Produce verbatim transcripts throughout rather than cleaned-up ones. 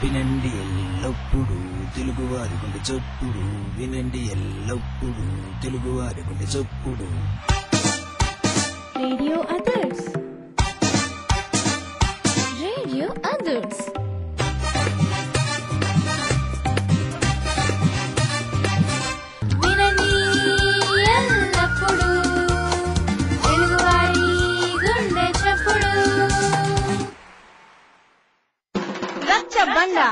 వినండి ఎల్లప్పుడు తెలుగువారి గుండె చప్పుడు, వినండి ఎల్లప్పుడు తెలుగువారి గుండె చప్పుడు. Radio others. Radio others. వినండి ఎల్లప్పుడు తెలుగువారి గుండె చప్పుడు. రచ్చబండ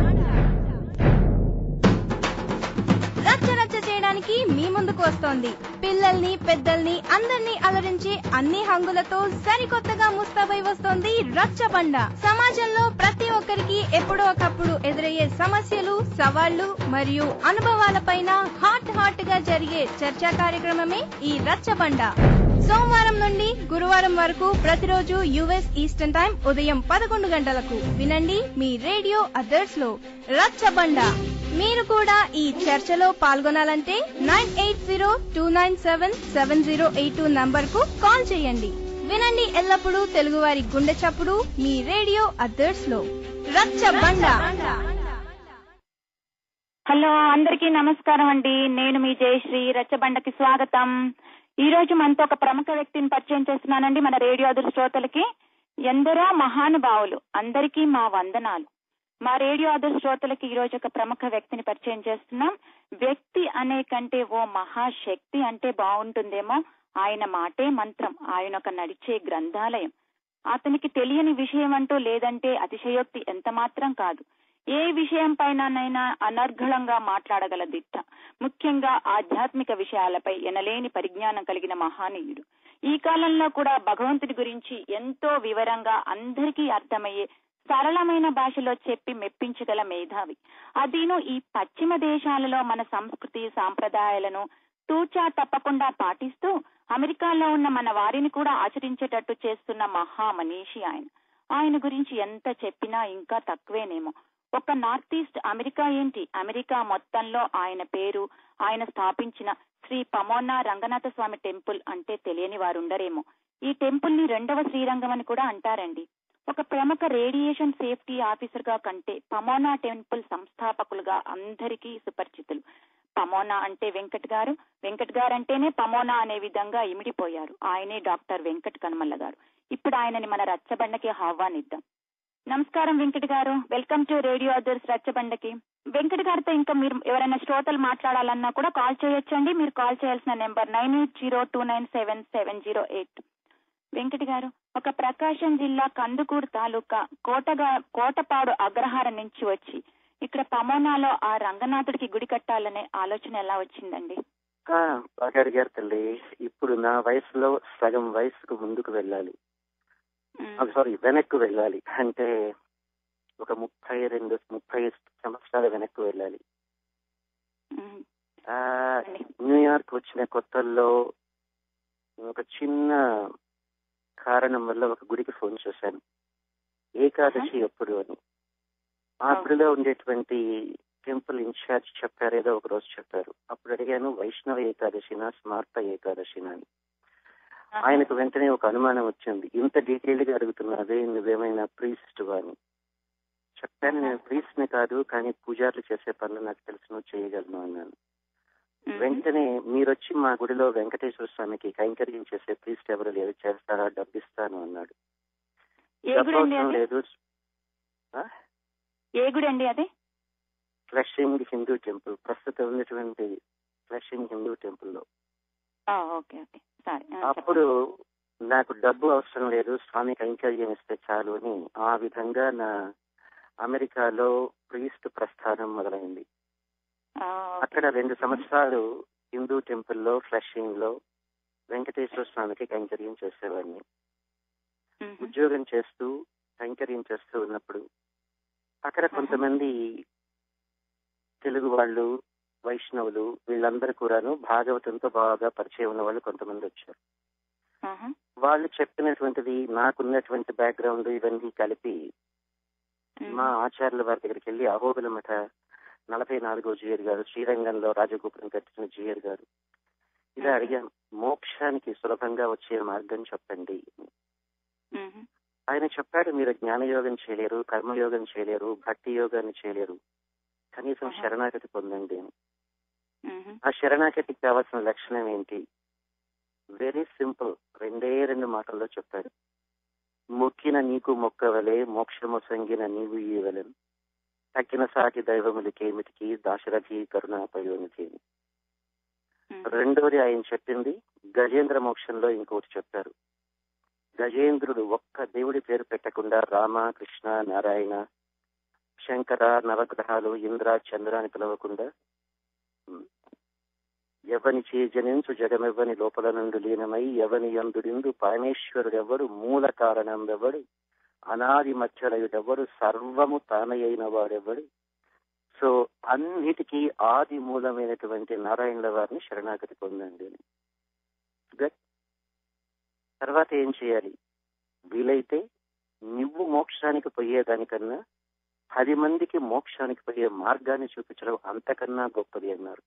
రచ్చ రచ్చ చేయడానికి మీ ముందుకు వస్తోంది. పిల్లల్ని పెద్దల్ని అందర్నీ అలరించి అన్ని హంగులతో సరికొత్తగా ముస్తాబై వస్తోంది రచ్చబండ. సమాజంలో ప్రతి ఒక్కరికి ఎప్పుడో ఒకప్పుడు ఎదురయ్యే సమస్యలు, సవాళ్లు మరియు అనుభవాలపైన హాట్ హాట్ గా జరిగే చర్చా కార్యక్రమమే ఈ రచ్చబండ. సోమవారం నుండి గురువారం వరకు ప్రతిరోజు యుఎస్ ఈస్టర్న్ టైం ఉదయం పదకొండు గంటలకు వినండి మీ రేడియో అదర్స్ లో రచ్చబండ. మీరు కూడా ఈ చర్చలో పాల్గొనాలంటే nine eight zero two nine seven seven zero eight two number కు కాల్ చేయండి. వినండి ఎల్లప్పుడూ తెలుగువారి గుండె చప్పుడు మీ రేడియో అదర్స్ లో రచ్చబండ. హలో, అందరికీ నమస్కారం అండి. నేను మీ జయశ్రీ. రచ్చబండకి స్వాగతం. ఈ రోజు మనతో ఒక ప్రముఖ వ్యక్తిని పరిచయం చేస్తున్నానండి. మన రేడియో అదర్స్ శ్రోతలకి ఎందరో మహానుభావులు, అందరికీ మా వందనాలు. మా రేడియో అదర్స్ శ్రోతలకి ఈ రోజు ఒక ప్రముఖ వ్యక్తిని పరిచయం చేస్తున్నాం. వ్యక్తి అనే కంటే ఓ మహాశక్తి అంటే బాగుంటుందేమో. ఆయన మాటే మంత్రం, ఆయన ఒక నడిచే గ్రంథాలయం. అతనికి తెలియని విషయం అంటూ లేదంటే అతిశయోక్తి ఎంత మాత్రం కాదు. ఏ విషయం పైనైనా అనర్గళంగా మాట్లాడగల దిట్ట. ముఖ్యంగా ఆధ్యాత్మిక విషయాలపై ఎనలేని పరిజ్ఞానం కలిగిన మహానీయుడు. ఈ కాలంలో కూడా భగవంతుడి గురించి ఎంతో వివరంగా అందరికీ అర్థమయ్యే సరళమైన భాషలో చెప్పి మెప్పించగల మేధావి. అదీను ఈ పశ్చిమ దేశాలలో మన సంస్కృతి సాంప్రదాయాలను తూచా తప్పకుండా పాటిస్తూ అమెరికాలో ఉన్న మన వారిని కూడా ఆచరించేటట్టు చేస్తున్న మహామనీషి ఆయన. ఆయన గురించి ఎంత చెప్పినా ఇంకా తక్కువేనేమో. ఒక నార్త్ ఈస్ట్ అమెరికా ఏంటి, అమెరికా మొత్తంలో ఆయన పేరు, ఆయన స్థాపించిన శ్రీ పమోనా రంగనాథ స్వామి టెంపుల్ అంటే తెలియని వారు ఉండరేమో. ఈ టెంపుల్ ని రెండవ శ్రీరంగం అని కూడా అంటారండి. ఒక ప్రముఖ రేడియేషన్ సేఫ్టీ ఆఫీసర్ గా కంటే పమోనా టెంపుల్ సంస్థాపకులుగా అందరికీ సుపరిచితులు. పమోనా అంటే వెంకట్ గారు, వెంకట్ గారు అంటేనే పమోనా అనే విధంగా ఇమిడిపోయారు. ఆయనే డాక్టర్ వెంకట్ కనుమల్ల గారు. ఇప్పుడు ఆయనని మన రచ్చబండకి ఆహ్వానిద్దాం. నమస్కారం వెంకట్ గారు, వెల్కమ్ టు రేడియో అదర్స్ రచ్చబండకి. వెంకట్ గారితో ఇంకా మీరు ఎవరైనా శ్రోతలు మాట్లాడాలన్నా కూడా కాల్ చేయొచ్చండి. మీరు కాల్ చేయాల్సిన number nine eight zero two nine seven seven zero eight. Venkat గారు, ఒక ప్రకాశం జిల్లా కందుకూరు తాలూకా కోటగా కోటపాడు అగ్రహారం నుంచి వచ్చి ఇక్కడ పమోనాలో ఆ రంగనాథుడికి గుడి కట్టాలనే ఆలోచన ఎలా వచ్చిందండి? బాగా అడిగారు తల్లి. ఇప్పుడు నా వయసులో సగం వయసుకు ముందుకు వెళ్ళాలి, సారీ వెనక్కు వెళ్ళాలి. అంటే ఒక ముప్పై రెండు ముప్పై సంవత్సరాల వెనక్కు వెళ్ళాలి. న్యూయార్క్ వచ్చిన కొత్తల్లో ఒక చిన్న కారణం వల్ల ఒక గుడికి ఫోన్ చేశాను. ఏకాదశి ఎప్పుడు అని. ఆ గుడిలో ఉండేటువంటి టెంపుల్ ఇన్ఛార్జ్ చెప్పారు, ఏదో ఒక రోజు చెప్పారు. అప్పుడు అడిగాను, వైష్ణవ ఏకాదశినా స్మార్త ఏకాదశినా అని. ఆయనకు వెంటనే ఒక అనుమానం వచ్చింది. ఇంత డీటెయిల్ గా అడుగుతున్నదే, నువ్వేమైనా ప్రీస్ట్ అని. చెప్పాను, నేను ప్రీస్ట్ ని కాదు, కానీ పూజారులు చేసే పనులు నాకు తెలుసును, చేయగలను అన్నాను. వెంటనే మీరొచ్చి మా గుడిలో వెంకటేశ్వర స్వామికి కైంకర్యం చేసే ప్రీస్ట్ ఎవరు లేదు, చేస్తారా, డబ్బిస్తాను అన్నాడు. లేదు. ఏ గుడి అండి అది? ఫ్లషింగ్ హిందూ టెంపుల్, ప్రస్తుతం ఉన్నటువంటి ఫ్లషింగ్ హిందూ టెంపుల్ లో. అప్పుడు నాకు డబ్బు అవసరం లేదు, స్వామి కైంకర్యం ఇస్తే చాలు అని ఆ విధంగా నా అమెరికాలో ప్రీస్ట్ ప్రస్థానం మొదలైంది. అక్కడ రెండు సంవత్సరాలు హిందూ టెంపుల్లో ఫ్లషింగ్ లో వెంకటేశ్వర స్వామికి కైంకర్యం చేసేవాడిని. ఉద్యోగం చేస్తూ కైంకర్యం చేస్తూ ఉన్నప్పుడు అక్కడ కొంతమంది తెలుగు వాళ్ళు, వైష్ణవులు, వీళ్ళందరూ కూడాను భాగవతంతో బాగా పరిచయం ఉన్న వాళ్ళు కొంతమంది వచ్చారు. వాళ్ళు చెప్పినటువంటిది నాకున్నటువంటి బ్యాక్గ్రౌండ్ ఇవన్నీ కలిపి మా ఆచార్యుల వారి దగ్గరికి వెళ్ళి, అహోబిల మఠ నలభై నాలుగో జియర్ గారు, శ్రీరంగంలో రాజగోపురం కట్టించిన జియర్ గారు, ఇలా అడిగాను, మోక్షానికి సులభంగా వచ్చే మార్గం చెప్పండి. ఆయన చెప్పాడు, మీరు జ్ఞానయోగం చేయలేరు, కర్మయోగం చేయలేరు, భక్తి యోగాన్ని చేయలేరు, కనీసం శరణాగతి పొందండి అని. ఆ శరణాగతికి కావాల్సిన లక్షణం ఏంటి? వెరీ సింపుల్, రెండే రెండు మాటల్లో చెప్పాడు. మొక్కిన నీకు మొక్కవలే, మోక్షము సంగిన నీవు ఈవలెను, తక్కిన సాటి దైవములకేమిటికి దాశరథి కరుణాపయోనికి. రెండోది ఆయన చెప్పింది గజేంద్ర మోక్షంలో ఇంకోటి చెప్పారు. గజేంద్రుడు ఒక్క దేవుడి పేరు పెట్టకుండా రామ, కృష్ణ, నారాయణ, శంకర, నవగ్రహాలు, ఇంద్ర, చంద్ర అని పిలవకుండా ఎవని చే జనించు జగమెవ్వని లోపల నుండి లీనమై ఎవని యందుడిందు పరమేశ్వరుడెవ్వడు, మూల కారణందెవ్వడు, అనాది మధ్యలయుడెవ్వడు, సర్వము తానయైన వాడెవ్వడు. సో అన్నిటికీ ఆది మూలమైనటువంటి నారాయణుల వారిని శరణాగతి పొందండి. గుడ్. తర్వాత ఏం చేయాలి? వీలైతే నువ్వు మోక్షానికి పోయేదానికన్నా పది మందికి మోక్షానికి పోయే మార్గాన్ని చూపించడం అంతకన్నా గొప్పది అన్నారు.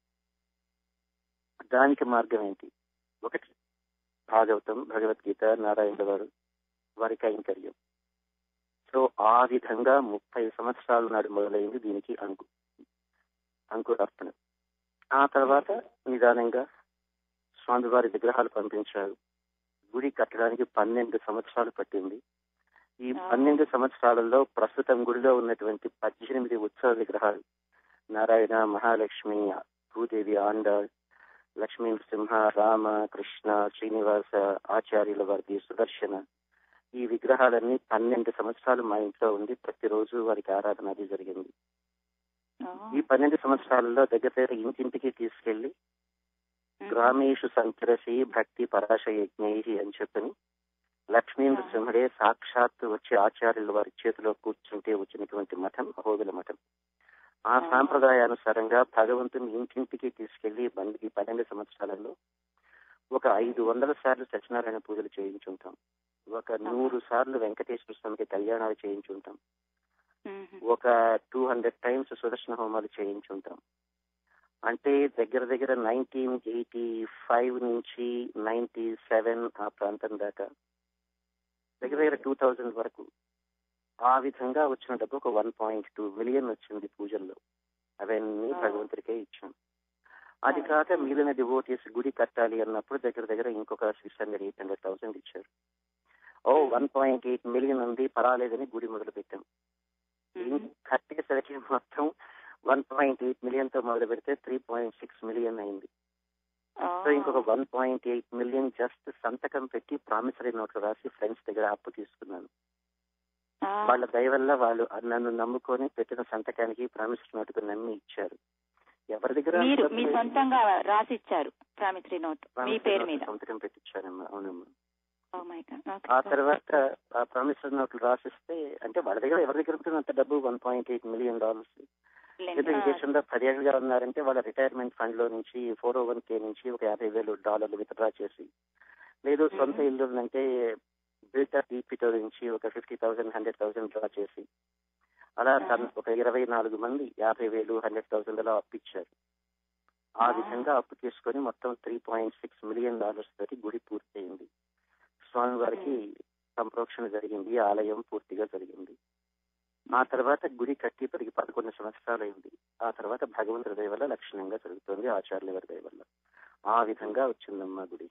దానికి మార్గం ఏంటి? ఒకటి భాగవతం, భగవద్గీత, నారాయణుల వారు, వారి కైంకర్యం. సో ఆ విధంగా ముప్పై సంవత్సరాల నాడు మొదలైంది దీనికి అంకు అంకురార్పణ. ఆ తర్వాత నిదానంగా స్వామివారి విగ్రహాలు పంపించారు. గుడి కట్టడానికి పన్నెండు సంవత్సరాలు పట్టింది. ఈ పన్నెండు సంవత్సరాలలో ప్రస్తుతం గుడిలో ఉన్నటువంటి పద్దెనిమిది ఉత్సవ విగ్రహాలు, నారాయణ, మహాలక్ష్మి, భూదేవి, ఆండ, లక్ష్మీ నృసింహ, రామ, కృష్ణ, శ్రీనివాస, ఆచార్యుల వారిది, సుదర్శన, ఈ విగ్రహాలన్నీ పన్నెండు సంవత్సరాలు మా ఇంట్లో ఉంది. ప్రతిరోజు వారికి ఆరాధన అది జరిగింది. ఈ పన్నెండు సంవత్సరాలలో దగ్గర దగ్గర ఇంటింటికి తీసుకెళ్లి గ్రామేషు సంచరసి భక్తి పరాశ యజ్ఞై అని చెప్పని లక్ష్మీ నృసింహుడే సాక్షాత్తు వచ్చి ఆచార్యుల వారి చేతిలో కూర్చుంటే వచ్చినటువంటి మఠం అహోబిల మఠం. ఆ సాంప్రదాయానుసారంగా భగవంతుని ఇంటింటికి తీసుకెళ్లి బండికి పన్నెండు సంవత్సరాలలో ఒక ఐదు వందల సార్లు సత్యనారాయణ పూజలు చేయించుంటాం. ఒక నూరు సార్లు వెంకటేశ్వర స్వామికి కళ్యాణాలు చేయించుంటాం. ఒక టూ హండ్రెడ్ టైమ్స్ సుదర్శన హోమాలు చేయించుంటాం. అంటే దగ్గర దగ్గర నైన్టీన్ ఎయిటీ ఫైవ్ నుంచి నైన్టీ సెవెన్ ఆ ప్రాంతం దాకా దగ్గర దగ్గర టూ థౌజండ్ వరకు ఆ విధంగా వచ్చిన డబ్బు ఒక వన్ పాయింట్ టూ మిలియన్ వచ్చింది పూజల్లో. అవన్నీ భగవంతుడికే ఇచ్చాం. అది కాక మిగిలిన డివోటీస్ గుడి కట్టాలి అన్నప్పుడు దగ్గర దగ్గర ఇంకొక six hundred eight hundred thousand ఇచ్చారు. ఓ వన్ పాయింట్ ఎయిట్ మిలియన్ ఉంది, పర్వాలేదని గుడి మొదలు పెట్టాం. కట్టేసరికి మొత్తం వన్ పాయింట్ ఎయిట్ మిలియన్ తో మొదలు పెడితే త్రీ పాయింట్ సిక్స్ మిలియన్ అయింది. సో ఇంకొక one point eight million just సంతకం పెట్టి ప్రామిసరీ నోట్లు రాసి ఫ్రెండ్స్ దగ్గర అప్పు తీసుకున్నాను. వాళ్ళ దయ వల్ల వాళ్ళు నన్ను నమ్ముకొని పెట్టిన సంతకానికి ప్రామిసరీ నోటుకు నమ్మి ఇచ్చారు. ఎవరి దగ్గర సొంతంగా రాసిచ్చారు ప్రామిసరీ నోట్ మీ పేరు మీద సంతకం పెట్టించారమ్మా. అవునమ్మా. ఆ తర్వాత ఆ ప్రామిసరీ నోట్లు రాసిస్తే అంటే వాళ్ళ దగ్గర ఎవరి దగ్గర ఉంటుంది అంత డబ్బు one point eight million dollars. ఏదో ఈ దేశంలో పదేళ్ళుగా ఉన్నారంటే వాళ్ళ రిటైర్మెంట్ ఫండ్ లో నుంచి ఫోర్ ఓ వన్ కే నుంచి ఒక యాభై వేలు డాలర్లు విత్డ్రా చేసి, లేదు సొంత ఇల్లు అంటే బిల్టా డీపీతో నుంచి ఒక fifty thousand hundred thousand draw చేసి అలా ఒక ఇరవై నాలుగు మంది యాభై వేలు హండ్రెడ్ థౌసండ్ అలా అప్పిచ్చారు. ఆ విధంగా అప్పు తీసుకొని మొత్తం three point six million dollars తోటి గుడి పూర్తయింది. స్వామివారికి సంప్రోక్షణ జరిగింది, ఆలయం పూర్తిగా జరిగింది. ఆ తర్వాత గుడి కట్టి ఇప్పటికి పదకొండు సంవత్సరాలు అయింది. ఆ తర్వాత భగవంతుడి దయ వల్ల లక్షణంగా జరుగుతుంది, ఆచార్యుల వారి దయ వల్ల. ఆ విధంగా వచ్చిందమ్మా గుడి.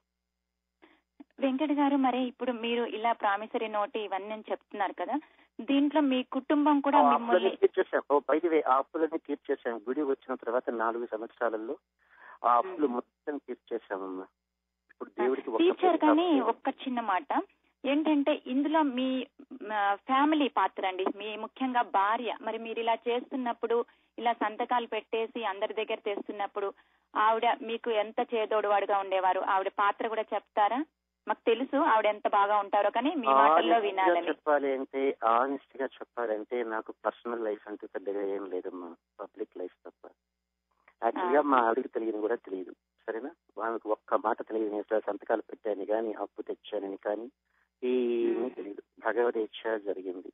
వెంకట్ గారు, మరి ఇప్పుడు మీరు ఇలా ప్రామిసరీ నోట్ ఇవన్నీ చెప్తున్నారు కదా, దీంట్లో మీ కుటుంబం కూడా మిమ్మల్ని తీర్చేసాం. పైది ఆ అప్పులన్నీ తీర్చేసాం. గుడి వచ్చిన తర్వాత నాలుగు సంవత్సరాలలో ఆ అప్పులు మొత్తం తీర్చేసామమ్మా. ఇప్పుడు దేవుడికి తీర్చారు. కానీ ఒక్క చిన్న మాట ఏంటంటే ఇందులో మీ ఫ్యామిలీ పాత్ర అండి, మీ ముఖ్యంగా భార్య. మరి మీరు ఇలా చేస్తున్నప్పుడు, ఇలా సంతకాలు పెట్టేసి అందరి దగ్గర తెస్తున్నప్పుడు ఆవిడ మీకు ఎంత చేదోడువాడుగా ఉండేవారు? ఆవిడ పాత్ర కూడా చెప్తారా? మాకు తెలుసు ఆవిడ ఎంత బాగా ఉంటారో, కానీ మీ మాటల్లో వినాలని. చెప్పాలి అంటే ఆనెస్ట్ గా చెప్పాలంటే నాకు పర్సనల్ లైఫ్ అంటే పెద్దగా ఏం లేదమ్మా, పబ్లిక్ లైఫ్ తప్ప. యాక్చువల్గా మా ఆవిడకి తెలియని కూడా తెలియదు. సరేనా? వాళ్ళకి ఒక్క మాట తెలియదు. నేను సంతకాలు పెట్టాను కానీ అప్పు తెచ్చానని కానీ ఏమీ తెలియదు. భగవదేచ్ఛ జరిగింది.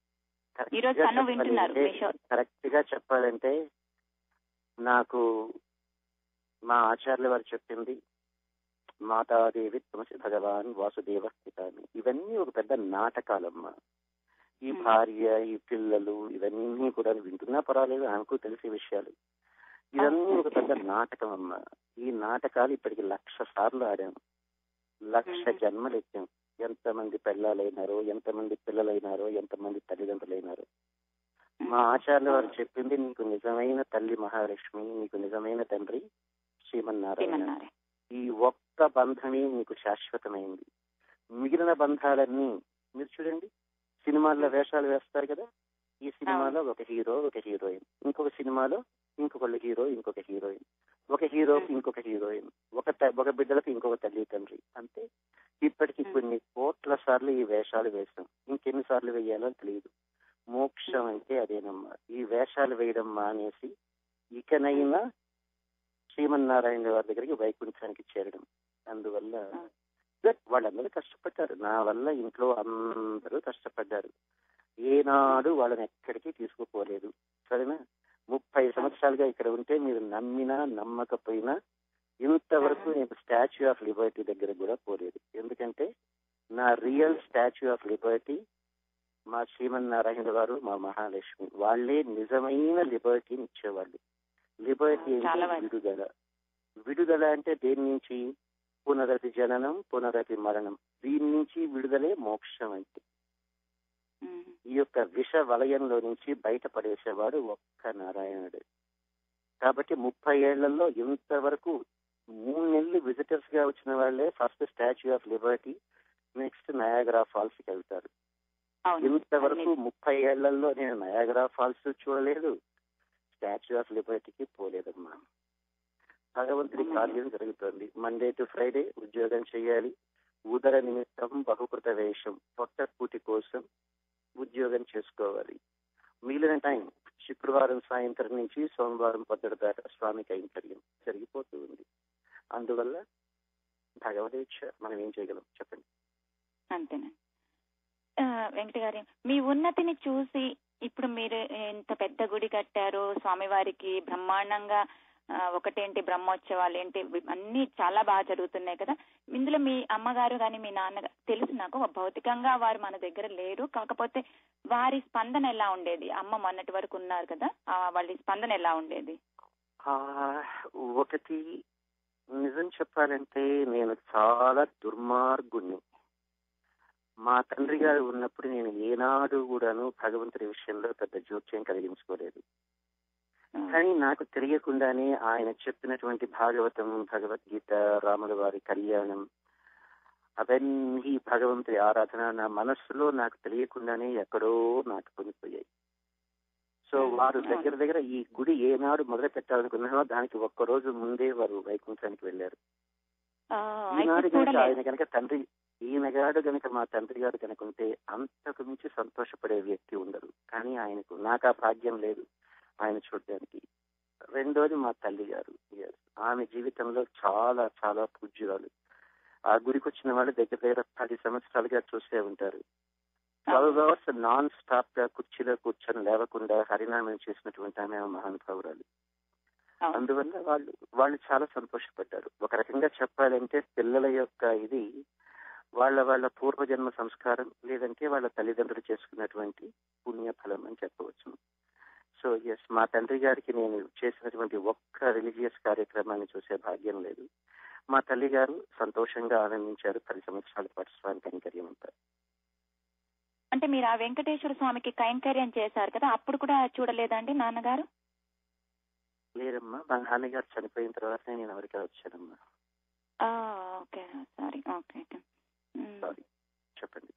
కరెక్ట్ గా చెప్పాలంటే నాకు మా ఆచార్యుల వారు చెప్పింది, మాతాదేవి తులసి భగవాన్ వాసుదేవ స్థితాన్ని, ఇవన్నీ ఒక పెద్ద నాటకాలమ్మా. ఈ భార్య, ఈ పిల్లలు, ఇవన్నీ కూడా వింటున్నా పర్వాలేదు, ఆమెకు తెలిసే విషయాలు. ఇవన్నీ ఒక పెద్ద నాటకం అమ్మా. ఈ నాటకాలు ఇప్పటికి లక్ష సార్లు ఆడాము, లక్ష జన్మలు ఎత్తాం. ఎంతమంది పిల్లలైనారో, ఎంతమంది పిల్లలైనారో, ఎంతమంది తల్లిదండ్రులైనారో. మా ఆచార్యుల వారు చెప్పింది, నీకు నిజమైన తల్లి మహాలక్ష్మి, నీకు నిజమైన తండ్రి శ్రీమన్నారాయణ. ఈ ఒక్క బంధమే నీకు శాశ్వతమైంది. మిగిలిన బంధాలన్నీ మీరు చూడండి, సినిమాల్లో వేషాలు వేస్తారు కదా, ఈ సినిమాలో ఒక హీరో, ఒక హీరోయిన్, ఇంకొక సినిమాలో ఇంకొకళ్ళు హీరో, ఇంకొక హీరోయిన్, ఒక హీరోకి ఇంకొక హీరోయిన్, ఒక ఒక బిడ్డలకు ఇంకొక తల్లి తండ్రి. అంతే. ఇప్పటికి కొన్ని కోట్ల సార్లు ఈ వేషాలు వేస్తాం, ఇంకెన్ని సార్లు వేయాలో తెలియదు. మోక్షం అంటే అదేనమ్మా. ఈ వేషాలు వేయడం మానేసి ఇకనైనా శ్రీమన్నారాయణ వారి దగ్గరికి వైకుంఠానికి చేరడం. అందువల్ల వాళ్ళందరూ కష్టపడ్డారు, నా వల్ల ఇంట్లో అందరూ కష్టపడ్డారు. ఏనాడు వాళ్ళని ఎక్కడికి తీసుకుపోలేదు. సరేనా? ముప్పై సంవత్సరాలుగా ఇక్కడ ఉంటే మీరు నమ్మినా నమ్మకపోయినా ఇంతవరకు నేను స్టాచ్యూ ఆఫ్ లిబర్టీ దగ్గర కూడా పోలేదు. ఎందుకంటే నా రియల్ స్టాచ్యూ ఆఫ్ లిబర్టీ మా శ్రీమన్నారాయణ వారు, మా మహాలక్ష్మి, వాళ్లే నిజమైన లిబర్టీని ఇచ్చేవాళ్ళు. లిబర్టీ అంటే విడుదల. విడుదల అంటే దేని నుంచి? పునరతి జననం, పునరతి మరణం. దీని నుంచి విడుదలే మోక్షం అంటే. ఈ యొక్క విష వలయంలో నుంచి బయటపడేసేవాడు ఒక్క నారాయణుడు. కాబట్టి ముప్పై ఏళ్లలో ఇంతవరకు మూడు నెలలు విజిటర్స్ గా వచ్చిన వాళ్లే first statue of liberty, next Niagara falls కి వెళ్తారు. ఇంతవరకు ముప్పై ఏళ్లలో నేను నయాగరా ఫాల్స్ చూడలేదు, స్టాచ్యూ ఆఫ్ లిబర్టీకి పోలేదమ్మా. భగవంతుడి కార్యం జరుగుతుంది. మండే టు ఫ్రైడే ఉద్యోగం చేయాలి, ఉదర నిమిత్తం బహుకృత వేషం, పొట్ట కూటి కోసం ఉద్యోగం చేసుకోవాలి. మిగిలిన టైం శుక్రవారం సాయంత్రం నుంచి సోమవారం పొద్దుట దాకా స్వామి కైంకర్యం జరిగిపోతూ ఉంది. అందువల్ల భగవదీక్ష మనం ఏం చేయగలం చెప్పండి. అంతేనా వెంకట గారి, మీ ఉన్నతిని చూసి ఇప్పుడు మీరు ఎంత పెద్ద గుడి కట్టారు స్వామివారికి, బ్రహ్మాండంగా ఒకటేంటి బ్రహ్మోత్సవాలు ఏంటి అన్ని చాలా బాగా జరుగుతున్నాయి కదా. ఇందులో మీ అమ్మగారు కానీ మీ నాన్నగారు తెలుసు నాకు, భౌతికంగా వారు మన దగ్గర లేరు, కాకపోతే వారి స్పందన ఎలా ఉండేది? అమ్మ మొన్నటి వరకు ఉన్నారు కదా, వాళ్ళ స్పందన ఎలా ఉండేది? ఒకటి నిజం చెప్పాలంటే నేను చాలా దుర్మార్గుణ్ణి. మా తండ్రి గారు ఉన్నప్పుడు నేను ఏనాడు కూడాను భగవంతుడి విషయంలో పెద్ద జోక్యం కలిగించుకోలేదు. కానీ నాకు తెలియకుండానే ఆయన చెప్పినటువంటి భాగవతం, భగవద్గీత, రాముల వారి కళ్యాణం, అవన్నీ భగవంతుడి ఆరాధన నా మనస్సులో నాకు తెలియకుండానే ఎక్కడో నాకు కొనిపోయాయి. సో వారు దగ్గర దగ్గర ఈ గుడి ఏనాడు మొదలు పెట్టాలనుకున్నారో దానికి ఒక్కరోజు ముందే వారు వైకుంఠానికి వెళ్ళారు. ఈనాడు కనుక ఆయన కనుక తండ్రి ఈయనగాడు కనుక మా తండ్రి గారు కనుక ఉంటే అంతకు మించి సంతోషపడే వ్యక్తి ఉండరు. కానీ ఆయనకు నాకు ఆ భాగ్యం లేదు ఆయన చూడడానికి. రెండోది మా తల్లి గారు, ఆమె జీవితంలో చాలా చాలా పూజ్యురాలు. ఆ గుడికి వచ్చిన వాళ్ళు దగ్గర దగ్గర పది సంవత్సరాలుగా చూసే ఉంటారు. ట్వెల్వ్ అవర్స్ నాన్ స్టాప్ గా కుర్చీలో కూర్చొని లేవకుండా హరినామం చేసినటువంటి ఆమె మహానుభావురాలు. అందువల్ల వాళ్ళు వాళ్ళు చాలా సంతోషపడ్డారు. ఒక రకంగా చెప్పాలంటే పిల్లల యొక్క ఇది వాళ్ళ వాళ్ళ పూర్వజన్మ సంస్కారం, లేదంటే వాళ్ళ తల్లిదండ్రులు చేసుకున్నటువంటి పుణ్యఫలం అని చెప్పవచ్చు. సో ఎస్, మా తండ్రి గారికి నేను చేసినటువంటి ఒక్క రిలీజియస్ కార్యక్రమాన్ని చూసే భాగ్యం లేదు. మా తల్లి గారు సంతోషంగా ఆనందించారు పది సంవత్సరాల పాటు స్వామి కైంకర్యం అంటారు. అంటే మీరు ఆ వెంకటేశ్వర స్వామికి కైంకర్యం చేశారు కదా, అప్పుడు కూడా చూడలేదండి నాన్నగారు? లేదమ్మా, మా నాన్నగారు చనిపోయిన తర్వాత నేను ఎవరికి వచ్చానమ్మా. ఓకే సారీ ఓకే సారీ చెప్పండి.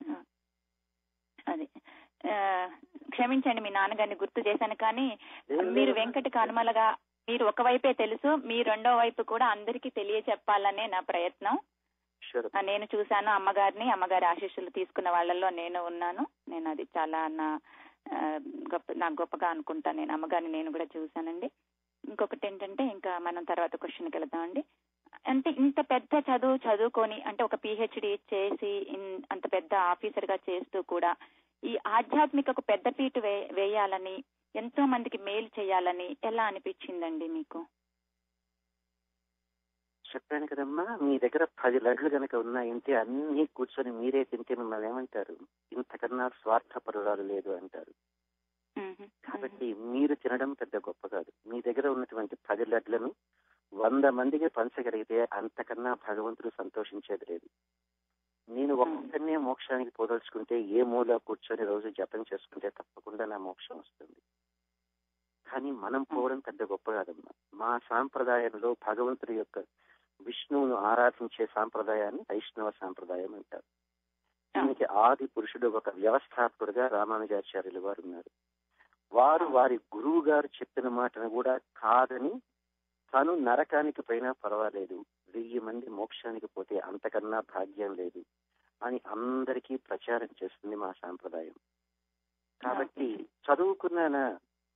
అది క్షమించండి, మీ నాన్నగారిని గుర్తు చేశాను. కానీ మీరు వెంకట కనుమలగా మీరు ఒకవైపే తెలుసు, మీ రెండో వైపు కూడా అందరికీ తెలియచెప్పాలనే నా ప్రయత్నం. నేను చూశాను అమ్మగారిని, అమ్మగారి ఆశీస్సులు తీసుకున్న వాళ్ళల్లో నేను ఉన్నాను. నేను అది చాలా నా గొప్ప నాకు గొప్పగా అనుకుంటాను. నేను అమ్మగారిని నేను కూడా చూశానండి. ఇంకొకటి ఏంటంటే, ఇంకా మనం తర్వాత క్వశ్చన్కి వెళ్దామండి. అంటే ఇంత పెద్ద చదువు చదువుకొని, అంటే ఒక పిహెచ్డి చేసి అంత పెద్ద ఆఫీసర్ గా చేస్తూ కూడా ఈ ఆధ్యాత్మికకు పెద్ద పీటు వే వేయాలని ఎంతో మందికి మేలు చేయాలని ఎలా అనిపించిందండి మీకు? చెప్పాను కదమ్మా, మీ దగ్గర పది లడ్లు కనుక ఉన్నాయంటే అన్ని కూర్చొని మీరే తింటే మిమ్మల్ని ఏమంటారు? ఇంతకన్నా స్వార్థపరురాలు లేదు అంటారు. కాబట్టి మీరు తినడం పెద్ద గొప్ప కాదు. మీ దగ్గర ఉన్నటువంటి పది లడ్లను వంద మందికి పంచగలిగితే అంతకన్నా భగవంతుడు సంతోషించేది లేదు. నేను ఒక్కనే మోక్షానికి పోదలుచుకుంటే ఏ మూల కూర్చొని రోజు జపం చేసుకుంటే తప్పకుండా నా మోక్షం వస్తుంది. కానీ మనం పోవడం పెద్ద గొప్ప కాదమ్మా. మా సాంప్రదాయంలో భగవంతుడి యొక్క విష్ణువును ఆరాధించే సాంప్రదాయాన్ని వైష్ణవ సాంప్రదాయం అంటారు. దీనికి ఆది పురుషుడు ఒక వ్యవస్థాపకుడుగా రామానుజాచార్యులు వారు ఉన్నారు. వారు వారి గురువు గారు చెప్పిన మాటను కూడా కాదని తను నరకానికి పోయినా పర్వాలేదు, వెయ్యి మంది మోక్షానికి పోతే అంతకన్నా భాగ్యం లేదు అని అందరికీ ప్రచారం చేస్తుంది మా సాంప్రదాయం. కాబట్టి చదువుకున్నానా,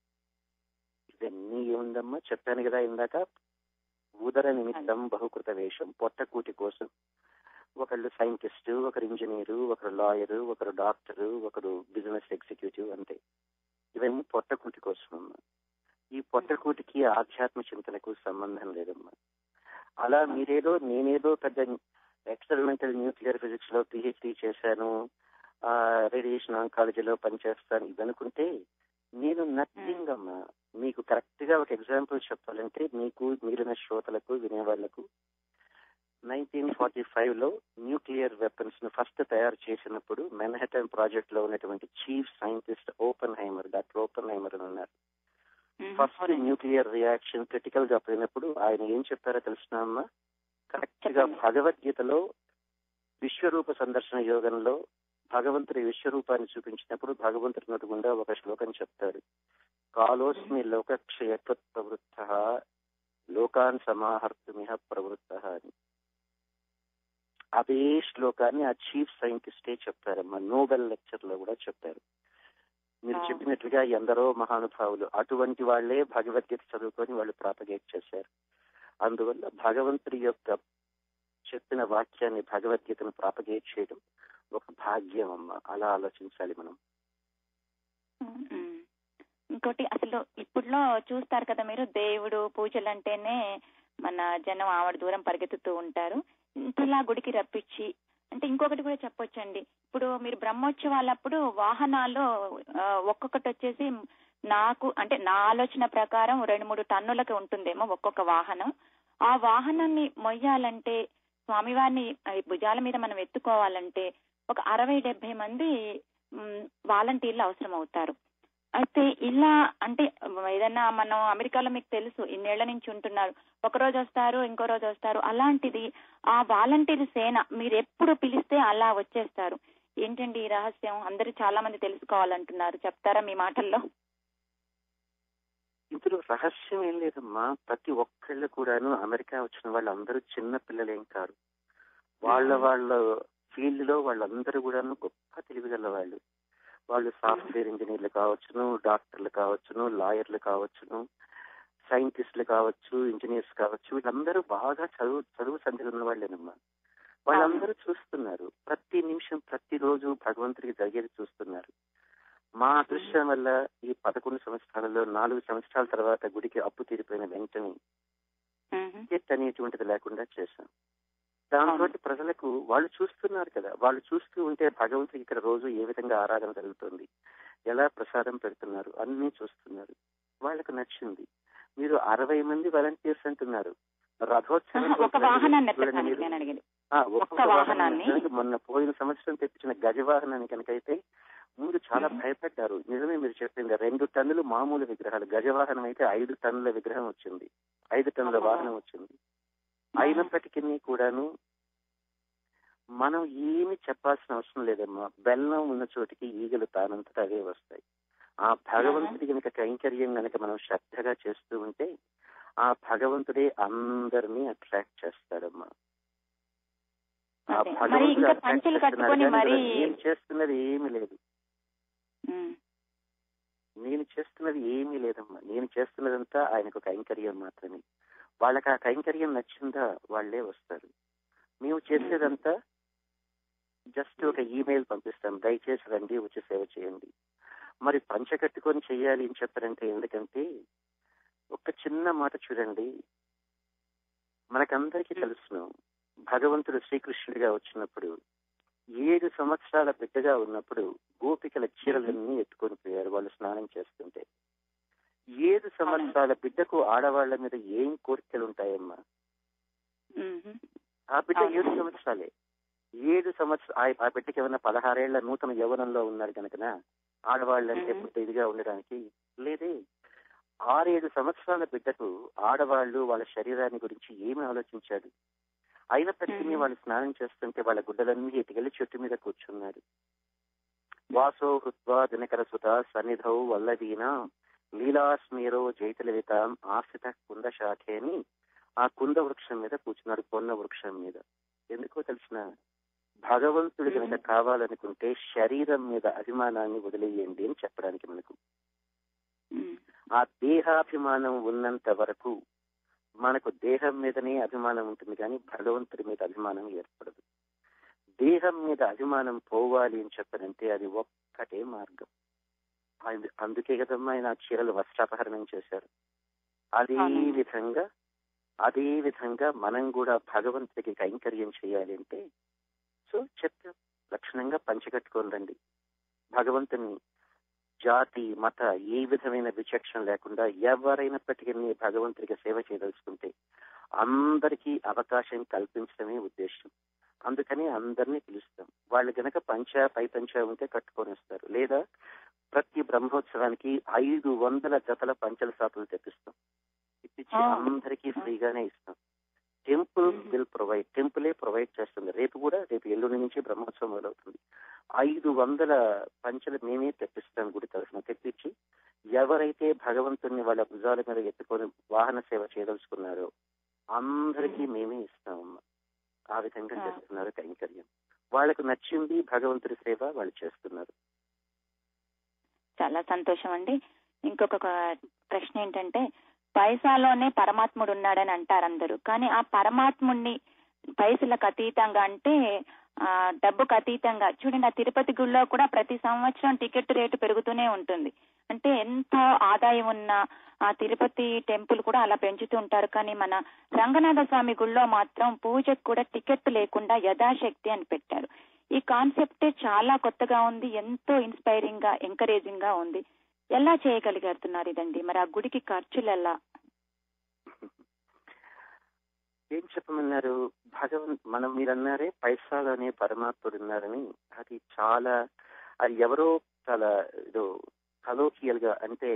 ఇవన్నీ ఏముందమ్మా, చెప్పాను కదా ఇందాక, ఉదర నిమిత్తం బహుకృత వేషం, పొట్టకూటి కోసం. ఒకళ్ళు సైంటిస్టు, ఒకరు ఇంజనీరు, ఒకరు లాయరు, ఒకరు డాక్టరు, ఒకరు బిజినెస్ ఎగ్జిక్యూటివ్, అంతే. ఇవన్నీ పొట్టకూటి కోసం అమ్మా. ఈ పొట్టకూటికి ఆధ్యాత్మ చింతనకు సంబంధం లేదమ్మా. అలా మీరేదో నేనేదో పెద్ద ఎక్స్పెరిమెంటల్ న్యూక్లియర్ ఫిజిక్స్ లో పిహెచ్డీ చేశాను, ఆ రేడియేషన్ ఆంకాలజీలో పనిచేస్తాను ఇదనుకుంటే నేను నథింగ్ అమ్మా. మీకు కరెక్ట్ గా ఒక ఎగ్జాంపుల్ చెప్పాలంటే, మీకు మిగిలిన శ్రోతలకు వినేవాళ్లకు, నైన్టీన్ ఫార్టీ ఫైవ్ లో న్యూక్లియర్ వెపన్స్ ను ఫస్ట్ తయారు చేసినప్పుడు మెన్హాటన్ ప్రాజెక్ట్ లో ఉన్నటువంటి chief scientist Oppenheimer, doctor Oppenheimer అని ఉన్నారు. ఫస్ట్ న్యూక్లియర్ రియాక్షన్ క్రిటికల్ గా పోయినప్పుడు ఆయన ఏం చెప్పారో తెలుసునా? కరెక్ట్ గా భగవద్గీతలో విశ్వరూప సందర్శన యోగంలో భగవంతుడి విశ్వరూపాన్ని చూపించినప్పుడు భగవంతుడి నోటి గుండా ఒక శ్లోకం చెప్తాడు, కాలోస్మి లోకక్షయత్వ ప్రవృత్త లోకాన్ సమాహర్తుమిహ ప్రవృత్త అని. అదే శ్లోకాన్ని ఆ చీఫ్ సైంటిస్టే చెప్పారమ్మా, నోబెల్ లెక్చర్ లో కూడా చెప్పారు. మీరు చెప్పినట్లుగా ఎందరో మహానుభావులు అటువంటి వాళ్లే భగవద్గీత చదువుకొని వాళ్ళు ప్రాపగేట్ చేశారు. అందువల్ల భగవంతుడి యొక్క చెప్పిన వాక్యాన్ని, భగవద్గీతను ప్రాపగేట్ చేయడం ఒక భాగ్యం అమ్మ. అలా ఆలోచించాలి మనం. ఇంకోటి, అసలు ఇప్పుడులో చూస్తారు కదా మీరు, దేవుడు పూజలు అంటేనే మన జనం ఆవిడ దూరం పరిగెత్తుతూ ఉంటారు. ఇంతలా గుడికి రప్పించి, అంటే ఇంకొకటి కూడా చెప్పొచ్చండి, ఇప్పుడు మీరు బ్రహ్మోత్సవాలప్పుడు వాహనాలు ఒక్కొక్కటి వచ్చేసి నాకు అంటే నా ఆలోచన ప్రకారం రెండు మూడు టన్నులకి ఉంటుందేమో ఒక్కొక్క వాహనం. ఆ వాహనాన్ని మొయ్యాలంటే, స్వామివారిని భుజాల మీద మనం ఎత్తుకోవాలంటే ఒక అరవై డెబ్బై మంది వాలంటీర్లు అవసరం అవుతారు. అయితే ఇలా అంటే ఏదన్నా మనం అమెరికాలో మీకు తెలుసు ఇన్నేళ్ల నుంచి ఉంటున్నారు, ఒక రోజు వస్తారు ఇంకో రోజు వస్తారు, అలాంటిది ఆ వాలంటీర్ సేన మీరు ఎప్పుడు పిలిస్తే అలా వచ్చేస్తారు. ఏంటండి ఈ రహస్యం? అందరూ చాలా మంది తెలుసుకోవాలంటున్నారు, చెప్తారా మీ మాటల్లో? ఇందులో రహస్యం ఏం లేదమ్మా. ప్రతి ఒక్కళ్ళు కూడాను అమెరికా వచ్చిన వాళ్ళందరూ చిన్న పిల్లలేం కాదు. వాళ్ళ వాళ్ళ ఫీల్డ్ లో వాళ్ళందరూ కూడాను గొప్ప తెలివిగల వాళ్ళు. వాళ్ళు సాఫ్ట్వేర్ ఇంజనీర్లు కావచ్చును, డాక్టర్లు కావచ్చును, లాయర్లు కావచ్చును, సైంటిస్టులు కావచ్చు, ఇంజనీర్స్ కావచ్చు, వీళ్ళందరూ బాగా చదువు చదువు సంధ్యలు ఉన్న వాళ్ళేనమ్మా. వాళ్ళందరూ చూస్తున్నారు, ప్రతి నిమిషం ప్రతిరోజు భగవంతుడికి జరిగేది చూస్తున్నారు. మా అదృష్టం వల్ల ఈ పదకొండు సంవత్సరాలలో నాలుగు సంవత్సరాల తర్వాత గుడికి అప్పు తీరిపోయిన వెంటనే టికెట్ అనేటువంటిది లేకుండా చేశాం. దాంతో ప్రజలకు వాళ్ళు చూస్తున్నారు కదా, వాళ్ళు చూస్తూ ఉంటే భగవంతుడికి ఇక్కడ రోజు ఏ విధంగా ఆరాధన జరుగుతుంది, ఎలా ప్రసాదం పెడుతున్నారు అన్ని చూస్తున్నారు. వాళ్ళకు నచ్చింది. మీరు అరవై మంది వాలంటీర్స్ అంటున్నారు. రథోత్సవం మొన్న పోయిన సంవత్సరం తెప్పించిన గజవాహనాన్ని కనుకైతే ముందు చాలా భయపడ్డారు. నిజమే మీరు చెప్పింది, రెండు టన్నులు మామూలు విగ్రహాలు, గజవాహనం అయితే ఐదు టన్నుల విగ్రహం వచ్చింది, ఐదు టన్నుల వాహనం వచ్చింది. అయినప్పటికీ కూడాను మనం ఏమి చెప్పాల్సిన అవసరం లేదమ్మా. బెల్లం ఉన్న చోటికి ఈగలు తానంతటా అవే వస్తాయి. ఆ భగవంతుడి కనుక కైంకర్యం కనుక మనం శ్రద్ధగా చేస్తూ ఉంటే ఆ భగవంతుడే అందరినీ అట్రాక్ట్ చేస్తాడమ్మా. ఆ భగవంతుడు అట్రాక్ట్ చేస్తున్నది నేను చేస్తున్నది ఏమీ లేదు, నేను చేస్తున్నది ఏమీ లేదమ్మా. నేను చేస్తున్నదంతా ఆయనకు కైంకర్యం మాత్రమే. వాళ్ళకి ఆ కైంకర్యం నచ్చిందా వాళ్ళే వస్తారు. మేము చేసేదంతా జస్ట్ ఒక ఈమెయిల్ పంపిస్తాం, దయచేసి రండి వచ్చి సేవ చేయండి. మరి పంచ కట్టుకొని చెయ్యాలి అని చెప్పారంటే, ఎందుకంటే ఒక చిన్న మాట చూడండి, మనకందరికీ తెలుసును, భగవంతుడు శ్రీకృష్ణుడిగా వచ్చినప్పుడు ఏడు సంవత్సరాల బిడ్డగా ఉన్నప్పుడు గోపికల చీరలన్నీ ఎత్తుకొని పోయారు వాళ్ళు స్నానం చేస్తుంటే. ఏడు సంవత్సరాల బిడ్డకు ఆడవాళ్ల మీద ఏం కోరికలు ఉంటాయమ్మా? ఆ బిడ్డ ఏడు సంవత్సరాలే. ఏడు సంవత్సరాలు ఆ బిడ్డకి ఏమన్నా పదహారేళ్ల నూతన యవ్వనంలో ఉన్నారు కనుకనా ఆడవాళ్ళంటే బుద్ధ ఇదిగా ఉండడానికి లేదే. ఆరేడు సంవత్సరాల బిడ్డకు ఆడవాళ్లు వాళ్ళ శరీరాన్ని గురించి ఏమి ఆలోచించాడు? అయినప్పటికీ వాళ్ళు స్నానం చేస్తుంటే వాళ్ళ గుడ్డలన్నీ ఎటుకెళ్లి చెట్టు మీద కూర్చున్నారు. వాసో హృత్వా దినకర సుత సన్నిధౌ వల్లదీనా లీలాస్మీరో జైతలవితాం ఆశ్రిత కుంద శాఖే అని ఆ కుంద వృక్షం మీద కూర్చున్నాడు, పొన్న వృక్షం మీద. ఎందుకో తెలిసిన, భగవంతుడు కనుక కావాలనుకుంటే శరీరం మీద అభిమానాన్ని వదిలేయండి అని చెప్పడానికి మనకు. ఆ దేహాభిమానం ఉన్నంత వరకు మనకు దేహం మీదనే అభిమానం ఉంటుంది, కానీ భగవంతుడి మీద అభిమానం ఏర్పడదు. దేహం మీద అభిమానం పోవాలి అని చెప్పనంటే అది ఒక్కటే మార్గం. అందుకే కదమ్మా ఆయన చీరలు వస్త్రాపహరణం చేశారు. అదే విధంగా అదే విధంగా మనం కూడా భగవంతుడికి కైంకర్యం చేయాలి అంటే సో చెప్తాం, లక్షణంగా పంచకట్టుకొని రండి. భగవంతుని జాతి మత ఏ విధమైన విచక్షణ లేకుండా ఎవరైనప్పటికీ భగవంతుడికి సేవ చేయదలుచుకుంటే అందరికీ అవకాశం కల్పించడమే ఉద్దేశం. అందుకని అందరినీ పిలుస్తాం. వాళ్ళు గనక పంచ పై పంచ ఉంటే కట్టుకొని వస్తారు, లేదా ప్రతి బ్రహ్మోత్సవానికి ఐదు వందల జతల పంచల సాపులు తెప్పిస్తాం. ఇప్పించి అందరికీ ఫ్రీగానే ఇస్తాం. టెంపుల్ విల్ ప్రొవైడ్, టెంపులే ప్రొవైడ్ చేస్తుంది. రేపు కూడా రేపు ఎల్లుండి నుంచి బ్రహ్మోత్సవం మొదలవుతుంది. ఐదు వందల పంచలు మేమే తెప్పిస్తాం గుడి తరఫున. తెప్పించి ఎవరైతే భగవంతుని వాళ్ళ భుజాల మీద ఎత్తుకొని వాహన సేవ చేయదలుచుకున్నారో అందరికీ మేమే ఇస్తామమ్మా. ఆ విధంగా చేస్తున్నారు కైంకర్యం. వాళ్ళకు నచ్చింది భగవంతుడి సేవ వాళ్ళు చేస్తున్నారు. చాలా సంతోషం అండి. ఇంకొక ప్రశ్న ఏంటంటే, పైసాలోనే పరమాత్ముడు ఉన్నాడని అంటారు అందరూ, కానీ ఆ పరమాత్ముడిని పైసలకు అతీతంగా అంటే ఆ డబ్బుకు అతీతంగా చూడండి, ఆ తిరుపతి గుడిలో కూడా ప్రతి సంవత్సరం టికెట్ రేటు పెరుగుతూనే ఉంటుంది. అంటే ఎంతో ఆదాయం ఉన్న ఆ తిరుపతి టెంపుల్ కూడా అలా పెంచుతూ ఉంటారు. కానీ మన రంగనాథ స్వామి గుడిలో మాత్రం పూజకు కూడా టికెట్ లేకుండా యథాశక్తి అని పెట్టారు. ఈ కాన్సెప్టే చాలా కొత్తగా ఉంది, ఎంతో ఇన్స్పైరింగ్ గా ఎంకరేజింగ్ గా ఉంది. ఎలా చేయగలిగారుతున్నారు ఇదండి? మరి ఆ గుడికి ఖర్చులు ఎలా? ఏం చెప్పమన్నారు? భగవన్ మనం మీరు అన్నారే పైసాలోనే పరమాత్ముడు ఉన్నారని, అది చాలా అది ఎవరో చాలా ఏదో కలోకియల్ గా అంటే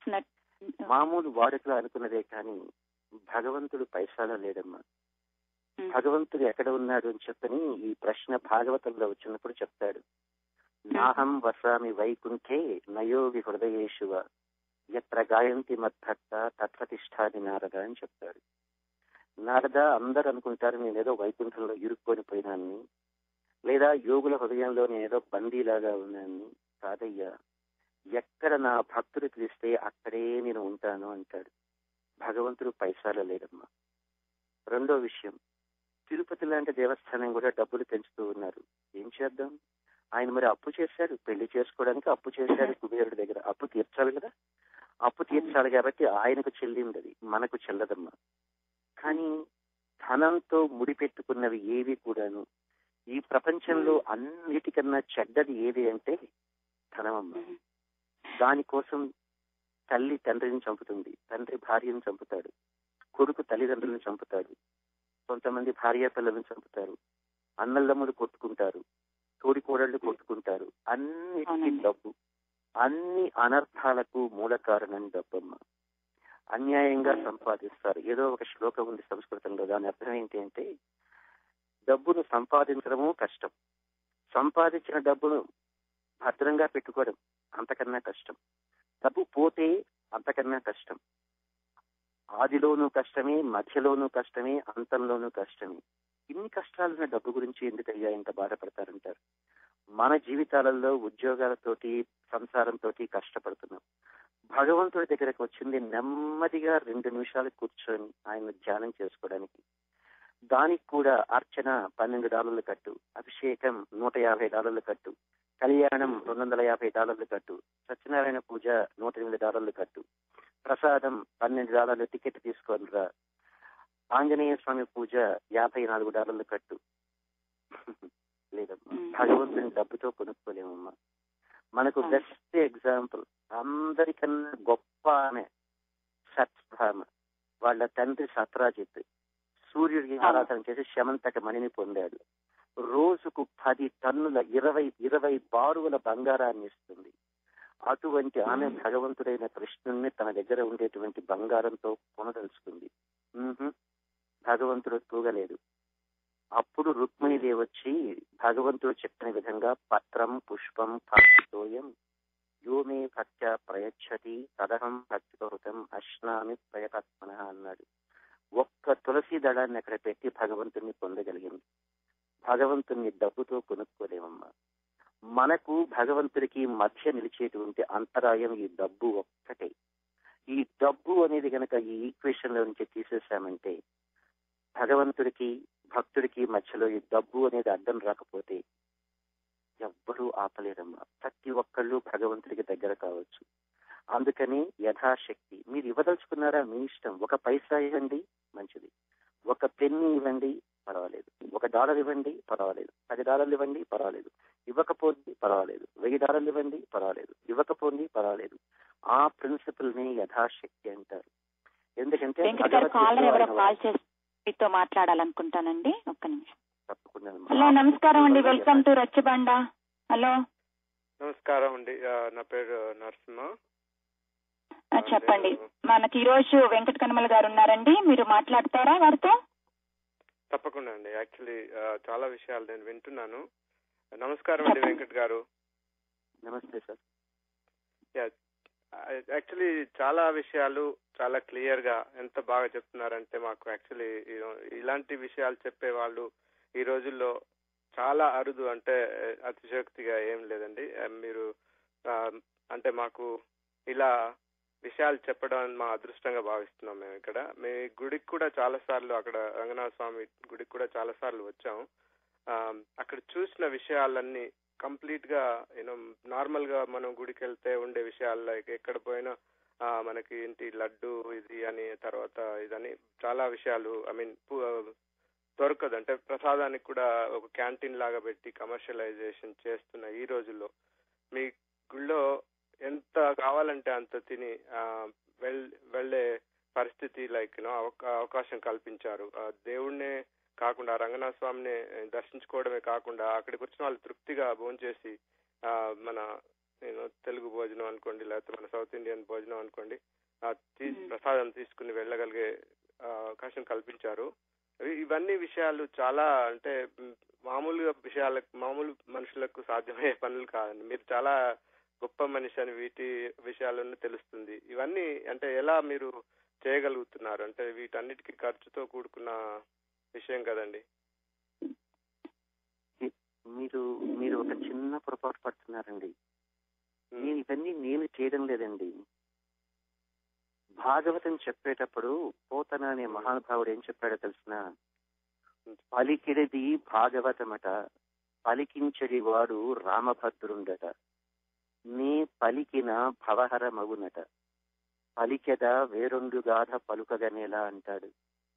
మామూలు వాడుకలో అనుకున్నదే, కానీ భగవంతుడు పైసాలో లేడమ్మా. భగవంతుడు ఎక్కడ ఉన్నాడు అని చెప్పని ఈ ప్రశ్న భాగవతంలో వచ్చినప్పుడు చెప్తాడు. నాహం వసామి వైకుంఠే నయోగి హృదయేషువ ఎత్ర గాయంతి మద్భక్త తత్వతిష్టాది నారద అని చెప్తాడు. నారద, అందరు అనుకుంటారు నేనేదో వైకుంఠంలో ఇరుక్కొని పోయినాన్ని, లేదా యోగుల హృదయంలో నేనేదో బందీలాగా ఉన్నాన్ని. కాదయ్యా, ఎక్కడ నా భక్తుడు పిలిస్తే అక్కడే నేను ఉంటాను అంటాడు. భగవంతుడు పైసాలో లేడమ్మా. రెండో విషయం, తిరుపతి లాంటి దేవస్థానం కూడా డబ్బులు పెంచుతూ ఉన్నారు. ఏం చేద్దాం? ఆయన మరి అప్పు చేశాడు, పెళ్లి చేసుకోవడానికి అప్పు చేశాడు కుబేరుడి దగ్గర. అప్పు తీర్చాలి కదా, అప్పు తీర్చాలి కాబట్టి ఆయనకు చెల్లింది, అది మనకు చెల్లదమ్మా. కానీ ధనంతో ముడిపెట్టుకున్నవి ఏవి కూడాను ఈ ప్రపంచంలో అన్నిటికన్నా చెడ్డది ఏది అంటే ధనమమ్మ. దానికోసం తల్లి తండ్రిని చంపుతుంది, తండ్రి భార్యను చంపుతాడు, కొడుకు తల్లిదండ్రులను చంపుతాడు, కొంతమంది భార్య పిల్లలను చంపుతారు, అన్నదమ్ములు కొట్టుకుంటారు, తోడి కోడళ్లు కొట్టుకుంటారు. అన్నిటికీ డబ్బు, అన్ని అనర్థాలకు మూల కారణం డబ్బమ్మ. అన్యాయంగా సంపాదిస్తారు. ఏదో ఒక శ్లోకం ఉంది సంస్కృతంలో, దాని అర్థం ఏంటి అంటే డబ్బును సంపాదించడము కష్టం, సంపాదించిన డబ్బును భద్రంగా పెట్టుకోవడం అంతకన్నా కష్టం, డబ్బు పోతే అంతకన్నా కష్టం. ఆదిలోనూ కష్టమే, మధ్యలోనూ కష్టమే, అంతంలోనూ కష్టమే. ఇన్ని కష్టాలున్న డబ్బు గురించి ఎందుకయ్యా ఇంత బాధపడతారంటారు. మన జీవితాలలో ఉద్యోగాలతోటి సంసారంతో కష్టపడుతున్నాం. భగవంతుడి దగ్గరకు వచ్చింది నెమ్మదిగా రెండు నిమిషాలు కూర్చొని ఆయన ధ్యానం చేసుకోవడానికి. దానికి కూడా అర్చన పన్నెండు డాలర్లు కట్టు, అభిషేకం నూట యాభై డాలర్లు కట్టు, కళ్యాణం రెండు వందల యాభై డాలర్లు కట్టు, సత్యనారాయణ పూజ నూట ఎనిమిది డాలర్లు కట్టు, ప్రసాదం పన్నెండు డాలర్లు టికెట్ తీసుకొని రా, ఆంజనేయ స్వామి పూజ యాభై నాలుగు డాలర్లు కట్టు. లేదమ్మా, భగవంతుని డబ్బుతో కొనుక్కోలేమమ్మా. మనకు బెస్ట్ ఎగ్జాంపుల్, అందరికన్నా గొప్ప ఆమె సత్యభామ. వాళ్ళ తండ్రి సత్రాజిత్ సూర్యుడికి ఆరాధన చేసి శమంతక మణిని పొందాడు. రోజుకు పది టన్నుల ఇరవై ఇరవై బారువుల బంగారాన్ని ఇస్తుంది. అటువంటి ఆమె భగవంతుడైన కృష్ణుణ్ణి తన దగ్గర ఉండేటువంటి బంగారంతో కొనదలుచుకుంది. భగవంతుడు తూగలేదు. అప్పుడు రుక్మిణీదేవి వచ్చి భగవంతుడు చెప్పిన విధంగా పత్రం పుష్పం ఫలతోయం యోమే భక్త్యా ప్రయచ్చతి తదహం భక్తికృతం అశ్నామి ప్రయతాత్మన అన్నాడు. ఒక్క తులసి దళాన్ని అక్కడ పెట్టి భగవంతుణ్ణి పొందగలిగింది. భగవంతుణ్ణి డబ్బుతో కొనుక్కోలేమమ్మా. మనకు భగవంతుడికి మధ్య నిలిచేటువంటి అంతరాయం ఈ డబ్బు ఒక్కటే. ఈ డబ్బు అనేది కనుక ఈ ఈక్వేషన్ లో నుంచి తీసేసామంటే, భగవంతుడికి భక్తుడికి మధ్యలో ఈ డబ్బు అనేది అడ్డం రాకపోతే ఎవ్వరూ ఆపలేరమ్మా. ప్రతి ఒక్కళ్ళు భగవంతుడికి దగ్గర కావచ్చు. అందుకని యథాశక్తి మీరు ఇవ్వదలుచుకున్నారా మీ ఇష్టం. ఒక పైసా ఇవ్వండి మంచిది, ఒక పెన్ని ఇవ్వండి పర్వాలేదు, ఒక డాలర్ ఇవ్వండి పర్వాలేదు, పది డాలర్లు ఇవ్వండి పర్వాలేదు, ఇవ్వకపోండి పర్వాలేదు, వెయ్యి డాలర్లు ఇవ్వండి పర్వాలేదు, ఇవ్వకపోండి పర్వాలేదు. ఆ ప్రిన్సిపల్ ని యథాశక్తి అంటారు. ఎందుకంటే మాట్లాడాలనుకుంటానండి. ఒక్క నిమిషం. తప్పకుండా. హలో, నమస్కారం అండి. Welcome to Rachabanda. హలో, నమస్కారం అండి. నా పేరు నరసింహ. చెప్పండి. మనకి ఈ రోజు వెంకట కనుమల గారు ఉన్నారండి, మీరు మాట్లాడతారా వారితో? తప్పకుండా అండి. యాక్చువల్లీ చాలా విషయాలు నేను వింటున్నాను. నమస్కారం అండి వెంకట్ గారు. నమస్తే సార్. యాక్చువల్లీ చాలా విషయాలు చాలా క్లియర్ గా ఎంత బాగా చెప్తున్నారంటే, మాకు యాక్చువల్లీ ఇలాంటి విషయాలు చెప్పే వాళ్ళు ఈ రోజుల్లో చాలా అరుదు. అంటే అతిశయోక్తిగా ఏం లేదండి. మీరు అంటే మాకు ఇలా విషయాలు చెప్పడం మా అదృష్టంగా భావిస్తున్నాం మేము. ఇక్కడ మీ గుడికి కూడా చాలా సార్లు, అక్కడ రంగనాథ స్వామి గుడికి కూడా చాలా సార్లు వచ్చాం. అక్కడ చూసిన విషయాలన్నీ కంప్లీట్ గా యూనో నార్మల్ గా మనం గుడికి వెళ్తే ఉండే విషయాలు, లైక్ ఎక్కడ పోయినా మనకి ఏంటి లడ్డు ఇది అని, తర్వాత ఇదని చాలా విషయాలు ఐ మీన్ దొరకదు. అంటే ప్రసాదానికి కూడా ఒక క్యాంటీన్ లాగా పెట్టి కమర్షియలైజేషన్ చేస్తున్న ఈ రోజుల్లో మీ గుళ్ళో ఎంత కావాలంటే అంత తిని వెళ్లే పరిస్థితి, లైక్ యూనో అవకాశం కల్పించారు. దేవుణ్ణే కాకుండా రంగనాథ స్వామిని దర్శించుకోవడమే కాకుండా అక్కడికి వచ్చిన వాళ్ళు తృప్తిగా భోంచేసి మన నేను తెలుగు భోజనం అనుకోండి, లేకపోతే మన సౌత్ ఇండియన్ భోజనం అనుకోండి, ప్రసాదం తీసుకుని వెళ్ళగలిగే అవకాశం కల్పించారు. ఇవన్నీ విషయాలు చాలా అంటే మామూలుగా విషయాలకు మామూలు మనుషులకు సాధ్యమయ్యే పనులు కాదండి. మీరు చాలా గొప్ప మనిషి అని వీటి విషయాలను తెలుస్తుంది. ఇవన్నీ అంటే ఎలా మీరు చేయగలుగుతున్నారు? అంటే వీటన్నిటికీ ఖర్చుతో కూడుకున్న విషయం కదండి. మీరు మీరు ఒక చిన్న పొరపాటు పడుతున్నారండి. నేను ఇవన్నీ నేను చేయడం లేదండి. భాగవతం చెప్పేటప్పుడు పోతన అనే మహానుభావుడు ఏం చెప్పాడో తెలిసిన, పలికిడిది భాగవతమట, పలికించడి వాడు రామభద్రుండట, నీ పలికిన భవహర మగునట, పలికెద వేరొండు గాథ పలుకగనేలా అంటాడు.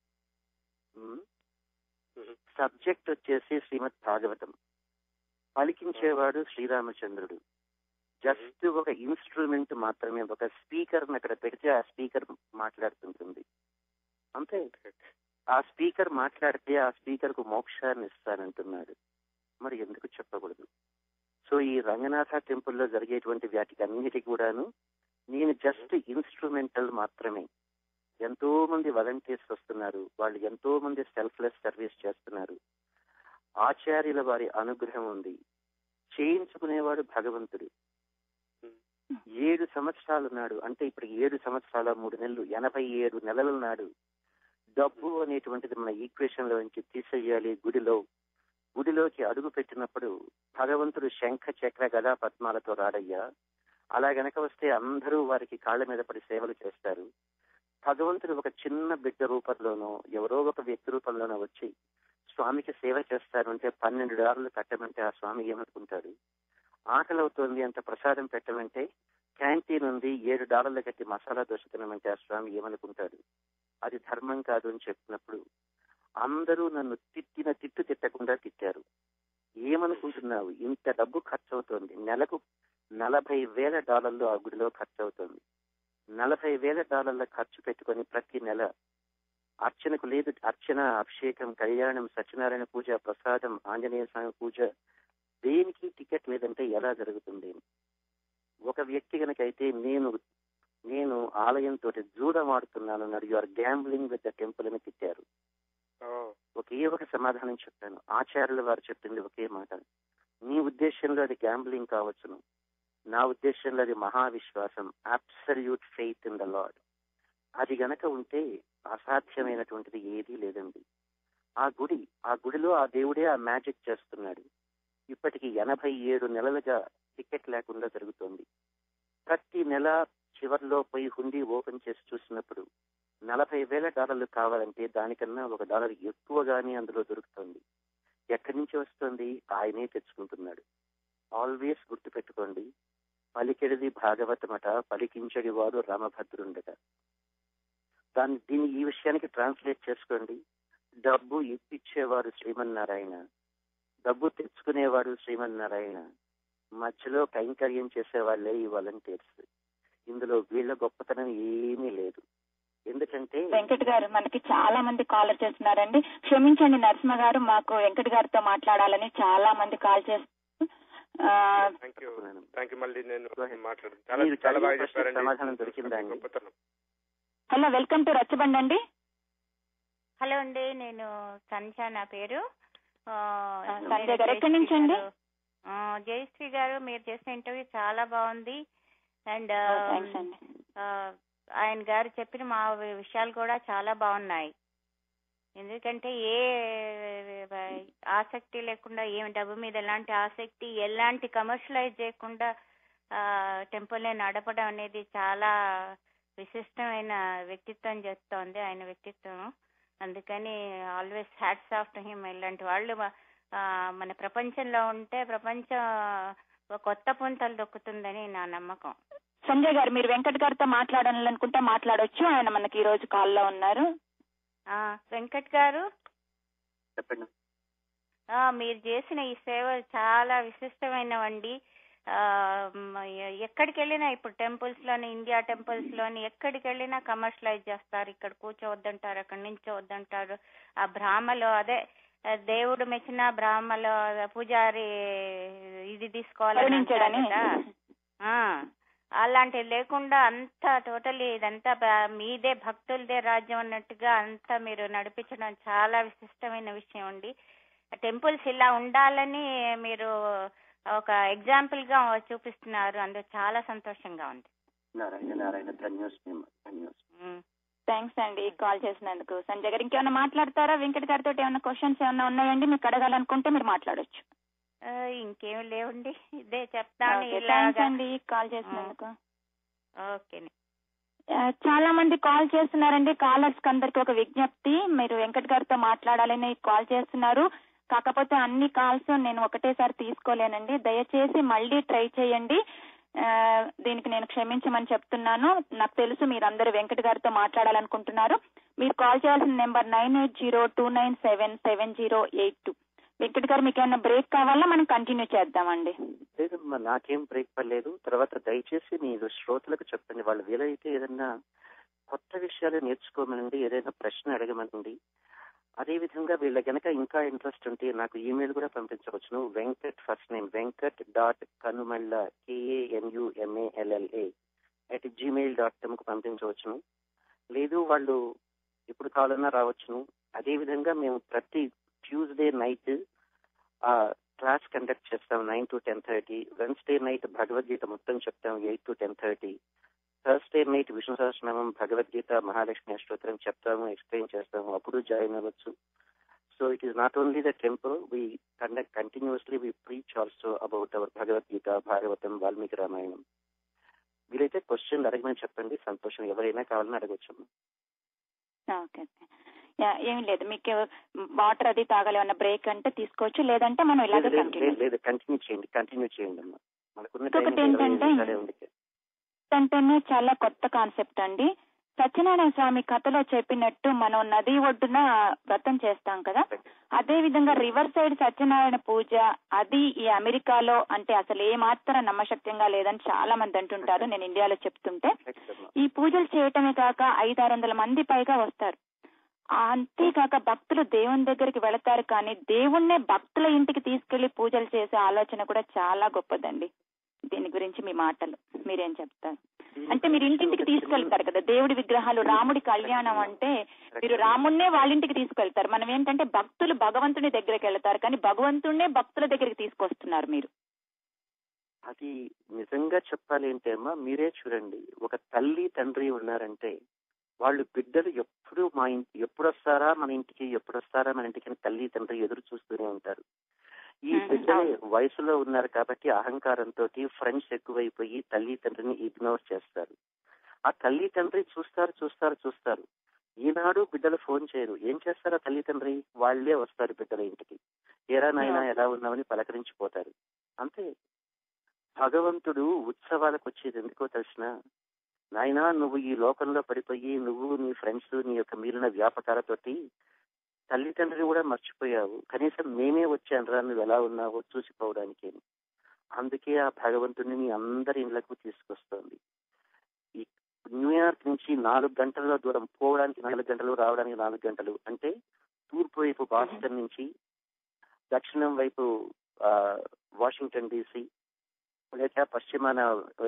సబ్జెక్ట్ వచ్చేసి శ్రీమద్ భాగవతం, పలికించేవాడు శ్రీరామచంద్రుడు. జస్ట్ ఒక ఇన్స్ట్రుమెంట్ మాత్రమే, ఒక స్పీకర్ అక్కడ పెడితే ఆ స్పీకర్ మాట్లాడుతుంటుంది అంతే. ఆ స్పీకర్ మాట్లాడితే ఆ స్పీకర్ కు మోక్షాన్ని ఇస్తానంటున్నాడు. మరి ఎందుకు చెప్పకూడదు? సో ఈ రంగనాథ టెంపుల్లో జరిగేటువంటి వాటికి అన్నిటికీ కూడాను నేను జస్ట్ ఇన్స్ట్రుమెంటల్ మాత్రమే. ఎంతో మంది వాలంటీర్స్ వస్తున్నారు, వాళ్ళు ఎంతో మంది సెల్ఫ్లెస్ సర్వీస్ చేస్తున్నారు. ఆచార్యుల వారి అనుగ్రహం ఉంది, చేయించుకునేవాడు భగవంతుడు. ఏడు సంవత్సరాలు నాడు, అంటే ఇప్పుడు ఏడు సంవత్సరాల మూడు నెలలు ఎనభై ఏడు నెలల నాడు డబ్బు అనేటువంటిది మన ఈక్వేషన్ లో నుంచి తీసేయాలి. గుడిలో గుడిలోకి అడుగు పెట్టినప్పుడు భగవంతుడు శంఖ చక్ర గదా పద్మాలతో రాడయ్యా, అలా గనక వస్తే అందరూ వారికి కాళ్ల మీద పడి సేవలు చేస్తారు. భగవంతుడు ఒక చిన్న బిడ్డ రూపంలోనో ఎవరో ఒక వ్యక్తి రూపంలోనో వచ్చి స్వామికి సేవ చేస్తారు అంటే పన్నెండు డాలర్లు కట్టమంటే ఆ స్వామి ఏమనుకుంటాడు? ఆకలి అవుతోంది అంత ప్రసాదం పెట్టమంటే క్యాంటీన్ ఉంది ఏడు డాలర్లు కట్టి మసాలా దోశ తినమంటే ఆ స్వామి ఏమనుకుంటాడు? అది ధర్మం కాదు అని చెప్పినప్పుడు అందరూ నన్ను తిట్టిన తిట్టు తిట్టకుండా తిట్టారు. ఏమనుకుంటున్నావు, ఇంత డబ్బు ఖర్చు అవుతోంది, నెలకు నలభై వేల డాలర్లు ఆ గుడిలో ఖర్చు అవుతోంది. నలభై వేల డాలర్ల ఖర్చు పెట్టుకొని ప్రతి నెల అర్చనకు లేదు, అర్చన, అభిషేకం, కళ్యాణం, సత్యనారాయణ పూజ, ప్రసాదం, ఆంజనేయ స్వామి పూజ, దేనికి టికెట్ లేదంటే ఎలా జరుగుతుంది? ఒక వ్యక్తి కనుకైతే నేను నేను ఆలయంతో జూదమాడుతున్నాను అన్నాడు. You are gambling with the temple అని తిట్టారు. ఒకే ఒక సమాధానం చెప్పాను. ఆచార్యుల వారు చెప్పింది ఒకే మాట, నీ ఉద్దేశంలో అది గ్యాంబ్లింగ్ కావచ్చును, నా ఉద్దేశంలో అది మహావిశ్వాసం, absolute faith in the lord. అది గనక ఉంటే అసాధ్యమైనటువంటిది ఏదీ లేదండి. ఆ గుడి ఆ గుడిలో ఆ దేవుడే ఆ మ్యాజిక్ చేస్తున్నాడు. ఇప్పటికి ఎనభై ఏడు నెలలుగా టికెట్ లేకుండా జరుగుతోంది. ప్రతి నెల చివరిలో పోయి హుండీ ఓపెన్ చేసి చూసినప్పుడు నలభై వేల డాలర్లు కావాలంటే దానికన్నా ఒక డాలర్ ఎక్కువగానే అందులో దొరుకుతుంది. ఎక్కడి నుంచి వస్తుంది? ఆయనే తెచ్చుకుంటున్నాడు. ఆల్వేస్ గుర్తుపెట్టుకోండి, పలికెడిది భాగవతమట, పలికించడి వాడు రామభద్రుండట. దాన్ని దీన్ని ఈ విషయానికి ట్రాన్స్లేట్ చేసుకోండి. డబ్బు ఇప్పించేవాడు శ్రీమన్నారాయణ, డబ్బు తెచ్చుకునేవాడు శ్రీమన్నారాయణ, మధ్యలో కైంకర్యం చేసేవాళ్లే ఈ వాలంటీర్స్. ఇందులో వీళ్ళ గొప్పతనం ఏమీ లేదు. ఎందుకంటే వెంకట్ గారు, మనకి చాలా మంది కాలర్ చేస్తున్నారండి. క్షమించండి నరసింహ గారు, మాకు వెంకట్ గారితో మాట్లాడాలని చాలా మంది కాల్ చేస్తున్నారు. సమాధానం దొరికిందండి. హలో, వెల్కమ్ టు రచ్చబండ అండి. హలో అండి, నేను సంధ్య నా పేరు. సంధ్య గారు ఎక్కడి నుంచి అండి? జయశ్రీ గారు, మీరు చేసిన ఇంటర్వ్యూ చాలా బాగుంది. అండ్ ఆయన గారు చెప్పిన మా విషయాలు కూడా చాలా బాగున్నాయి. ఎందుకంటే ఏ ఆసక్తి లేకుండా, ఏమి డబ్బు మీద ఎలాంటి ఆసక్తి, ఎలాంటి కమర్షియలైజ్ చేయకుండా టెంపుల్ని నడపడం అనేది చాలా విశిష్టమైన వ్యక్తిత్వం చేస్తోంది ఆయన వ్యక్తిత్వం. అందుకని always hats off to him. ఇలాంటి వాళ్ళు మన ప్రపంచంలో ఉంటే ప్రపంచం కొత్త పుంతలు దొక్కుతుందని నా నమ్మకం. సంజయ్ గారు, మీరు వెంకట్ గారితో మాట్లాడాలనుకుంటే మాట్లాడొచ్చు. ఆయన మనకి ఈ రోజు కాల్లో ఉన్నారు. వెంకట్ గారు, చెప్పండి. మీరు చేసిన ఈ సేవలు చాలా విశిష్టమైనవండి. ఎక్కడికి వెళ్ళినా ఇప్పుడు టెంపుల్స్ లోని, ఇండియా టెంపుల్స్ లోని ఎక్కడికి వెళ్ళినా కమర్షియలైజ్ చేస్తారు. ఇక్కడ కూర్చోవద్దంటారు, అక్కడ నించోవద్దంటారు. ఆ బ్రాహ్మలో అదే దేవుడు మెచ్చిన బ్రాహ్మలో పూజారి ఇది తీసుకోవాలని కదా, అలాంటివి లేకుండా అంతా టోటలీ ఇదంతా మీదే, భక్తులదే రాజ్యం అన్నట్టుగా అంతా మీరు నడిపించడం చాలా విశిష్టమైన విషయం అండి. టెంపుల్స్ ఇలా ఉండాలని మీరు ఒక ఎగ్జాంపుల్ గా చూపిస్తున్నారు. అందులో చాలా సంతోషంగా ఉంది. థ్యాంక్స్ అండి కాల్ చేసినందుకు. సంజయ్ గారు, ఇంకేమైనా మాట్లాడతారా? వెంకట్ గారితో ఏమైనా క్వశ్చన్స్ ఏమైనా ఉన్నాయండి మీకు అడగాలనుకుంటే మీరు మాట్లాడొచ్చు. ఇంకేమి లేవండి, ఇదే చెప్తాను. అండి కాల్ చేసినందుకు. ఓకే. చాలా మంది కాల్ చేస్తున్నారండి. కాలర్స్ అందరికి ఒక విజ్ఞప్తి, మీరు వెంకట్ గారితో మాట్లాడాలని కాల్ చేస్తున్నారు. కాకపోతే అన్ని కాల్స్ నేను ఒకటేసారి తీసుకోలేనండి. దయచేసి మళ్ళీ ట్రై చేయండి. దీనికి నేను క్షమించమని చెప్తున్నాను. నాకు తెలుసు మీరందరూ వెంకట్ గారితో మాట్లాడాలనుకుంటున్నారు. మీరు కాల్ చేయాల్సిన number nine eight zero two nine seven seven zero eight two. Venkat గారు, మీకు ఏమైనా బ్రేక్ కావాలా? మనం కంటిన్యూ చేద్దామండి. లేదమ్మా, నాకేం బ్రేక్ పర్లేదు. తర్వాత దయచేసి మీరు శ్రోతలకు చెప్పండి, వాళ్ళు వీలైతే ఏదన్నా కొత్త విషయాలు నేర్చుకోమనండి, ఏదైనా ప్రశ్న అడగమనండి. అదేవిధంగా వీళ్ళ కనుక ఇంకా ఇంట్రెస్ట్ ఉంటే నాకు ఈమెయిల్ కూడా పంపించవచ్చును. Venkat first name Venkat dot Kanumalla కేఏఎన్యుఎంఏఎల్ఎల్ఏ at Gmail dot com కు పంపించవచ్చును. లేదు వాళ్ళు ఎప్పుడు కావాలన్నా రావచ్చును. అదేవిధంగా మేము ప్రతి ట్యూస్డే నైట్ క్లాస్ కండక్ట్ చేస్తాం nine to ten thirty. Wednesday night Bhagavad Gita మొత్తం చెప్తాం eight to ten thirty. Thursday night Vishnu Sahasranamam, Bhagavad Gita, Mahalakshmi Ashtottaram చెప్తాము, ఎక్స్ప్లెయిన్ చేస్తాము. అప్పుడు జాయిన్ అవ్వచ్చు. So it is not only the temple, we conduct continuously, we preach also about our Bhagavad Gita, Bhagavatam, Valmiki Ramayanam. వీలైతే question అడగమని చెప్పండి, సంతోషం. ఎవరైనా కావాలని అడగచ్చు. ఓకే, ఏమి లేదు. మీకు వాటర్ అది తాగాలి, ఏమన్నా బ్రేక్ అంటే తీసుకోవచ్చు, లేదంటే మనం ఇలాగే లేదు కంటిన్యూ చేయండి కంటిన్యూ చేయండి అమ్మా. మనకున్న ఏంటంటే చాలా కొత్త కాన్సెప్ట్ అండి. సత్యనారాయణ స్వామి కథలో చెప్పినట్టు మనం నది ఒడ్డున వ్రతం చేస్తాం కదా, అదే విధంగా రివర్ సైడ్ సత్యనారాయణ పూజ అది ఈ అమెరికాలో అంటే అసలు ఏ మాత్రం నమ్మశక్యంగా లేదని చాలా మంది అంటుంటారు. నేను ఇండియాలో చెప్తుంటే ఈ పూజలు చేయటమే కాక ఐదారు వందల మంది పైగా వస్తారు. అంతేకాక భక్తులు దేవుని దగ్గరికి వెళతారు, కానీ దేవుణ్ణే భక్తుల ఇంటికి తీసుకెళ్లి పూజలు చేసే ఆలోచన కూడా చాలా గొప్పదండి. దీని గురించి మీ మాటలు మీరేం చెప్తారు? అంటే మీరు ఇంటింటికి తీసుకెళ్తారు కదా దేవుడి విగ్రహాలు, రాముడి కళ్యాణం అంటే మీరు రాముడినే వాళ్ళ ఇంటికి తీసుకెళ్తారు. మనం ఏంటంటే భక్తులు భగవంతుని దగ్గరికి వెళ్తారు, కానీ భగవంతుడినే భక్తుల దగ్గరికి తీసుకొస్తున్నారు మీరు. అది నిజంగా చెప్పాలి అంటే అమ్మా, మీరే చూడండి, ఒక తల్లి తండ్రి ఉన్నారంటే వాళ్ళు బిడ్డలు ఎప్పుడు మా ఇంటి ఎప్పుడు వస్తారా మన ఇంటికి ఎప్పుడు వస్తారా మన ఇంటికి తల్లి తండ్రి ఎదురు చూస్తూనే ఉంటారు. ఈ బిడ్డలు వయసులో ఉన్నారు కాబట్టి అహంకారంతో ఫ్రెండ్స్ ఎక్కువైపోయి తల్లి తండ్రిని ఇగ్నోర్ చేస్తారు. ఆ తల్లి తండ్రి చూస్తారు చూస్తారు చూస్తారు ఈనాడు బిడ్డలు ఫోన్ చేయరు. ఏం చేస్తారా తల్లి తండ్రి? వాళ్లే వస్తారు బిడ్డల ఇంటికి, ఏరా నాయనా ఎలా ఉన్నామని పలకరించిపోతారు. అంతే. భగవంతుడు ఉత్సవాలకు వచ్చేది ఎందుకో తెలిసిన, నాయనా నువ్వు ఈ లోకంలో పడిపోయి నువ్వు నీ ఫ్రెండ్స్ నీ యొక్క మిగిలిన వ్యాపకాలతోటి తల్లిదండ్రులు కూడా మర్చిపోయావు, కనీసం మేమే వచ్చాను రా నువ్వు ఎలా ఉన్నావో చూసిపోవడానికి. అందుకే ఆ భగవంతుడిని మీ అందరి ఇళ్లకు తీసుకొస్తోంది. ఈ న్యూయార్క్ నుంచి నాలుగు గంటల దూరం పోవడానికి నాలుగు గంటలు, రావడానికి నాలుగు గంటలు, అంటే తూర్పు వైపు బాస్టన్ నుంచి దక్షిణం వైపు ఆ వాషింగ్టన్ డీసీ, లేక పశ్చిమాన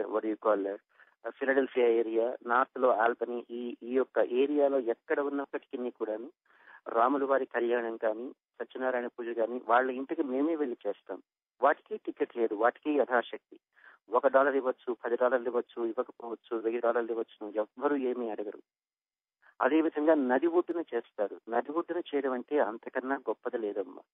ఫిలడెల్ఫియా ఏరియా, నార్త్ లో ఆల్బనీ, ఈ ఈ యొక్క ఏరియాలో ఎక్కడ ఉన్నప్పటికీ కూడాను రాముల వారి కళ్యాణం కానీ సత్యనారాయణ పూజ కానీ వాళ్ళ ఇంటికి మేమే వెళ్ళి చేస్తాం. వాటికి టికెట్ లేదు, వాటికి యథాశక్తి. ఒక డాలర్ ఇవ్వచ్చు, పది డాలర్లు ఇవ్వచ్చు, ఇవ్వకపోవచ్చు, వెయ్యి డాలర్లు ఇవ్వచ్చు, ఎవ్వరూ ఏమీ అడగరు. అదేవిధంగా నది ఒడ్డున చేస్తారు. నది ఒడ్డున చేయడం అంటే అంతకన్నా గొప్పది లేదమ్మా.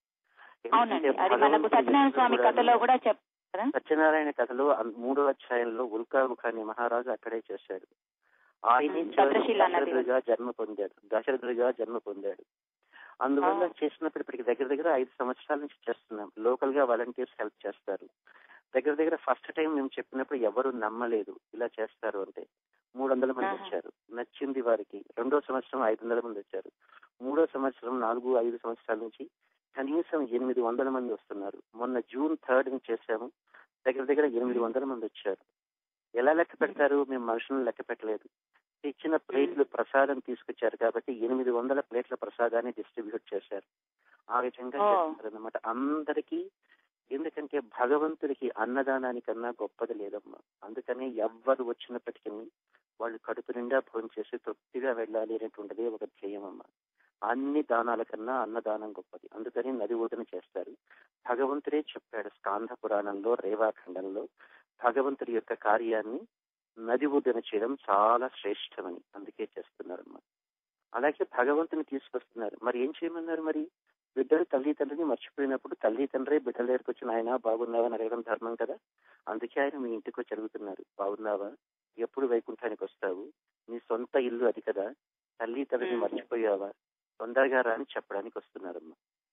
సత్యనారాయణ కథలో మూడో అధ్యాయంలో ఉల్కాముఖాన్ని మహారాజు అక్కడే చేశాడు. ఆయనే దశరథుడిగా జన్మ పొందాడు దశరథుడిగా జన్మ పొందాడు అందువల్ల చేసినప్పుడు ఇప్పటికి దగ్గర దగ్గర ఐదు సంవత్సరాల నుంచి చేస్తున్నాం. లోకల్ గా వాలంటీర్స్ హెల్ప్ చేస్తారు. దగ్గర దగ్గర ఫస్ట్ టైం మేము చెప్పినప్పుడు ఎవరు నమ్మలేదు ఇలా చేస్తారు అంటే. మూడు వందల మంది వచ్చారు, నచ్చింది వారికి. రెండో సంవత్సరం ఐదు వందల మంది వచ్చారు. మూడో సంవత్సరం నాలుగు ఐదు సంవత్సరాల నుంచి కనీసం ఎనిమిది వందల మంది వస్తున్నారు. మొన్న జూన్ థర్డ్ ని చేశాము, దగ్గర దగ్గర ఎనిమిది వందల మంది వచ్చారు. ఎలా లెక్క పెడతారు? మేము మనుషులను లెక్క పెట్టలేదు. ఇచ్చిన ప్లేట్లు ప్రసాదం తీసుకొచ్చారు కాబట్టి ఎనిమిది వందల ప్లేట్ల ప్రసాదాన్ని డిస్ట్రిబ్యూట్ చేశారు. ఆ విధంగా చేస్తారు అన్నమాట అందరికీ. ఎందుకంటే భగవంతుడికి అన్నదానానికన్నా గొప్పది లేదమ్మా. అందుకని ఎవ్వరు వచ్చినప్పటికీ వాళ్ళు కడుపు నిండా భోజనం చేసి తృప్తిగా వెళ్ళాలి అనేటువంటిది ఒక ధ్యేయం అమ్మా. అన్ని దానాల కన్నా అన్నదానం గొప్పది. అందుకని నది ఒడ్డున చేస్తారు. భగవంతుడే చెప్పాడు స్కాంద పురాణంలో రేవాఖండంలో, భగవంతుడి యొక్క కార్యాన్ని నది ఒడ్డున చేయడం చాలా శ్రేష్టమని. అందుకే చేస్తున్నారమ్మా. అలాగే భగవంతుని తీసుకొస్తున్నారు. మరి ఏం చేయమన్నారు? మరి బిడ్డలు తల్లి తండ్రిని మర్చిపోయినప్పుడు తల్లి తండ్రి బిడ్డల దగ్గరికి వచ్చి ఆయన బాగున్నావా అని అడగడం ధర్మం కదా. అందుకే ఆయన మీ ఇంటికి వచ్చి అడుగుతున్నారు, బాగున్నావా, ఎప్పుడు వైకుంఠానికి వస్తావు, నీ సొంత ఇల్లు అది కదా, తల్లి తండ్రిని మర్చిపోయావా, తొందరగా రా అని చెప్పడానికి వస్తున్నారమ్మా.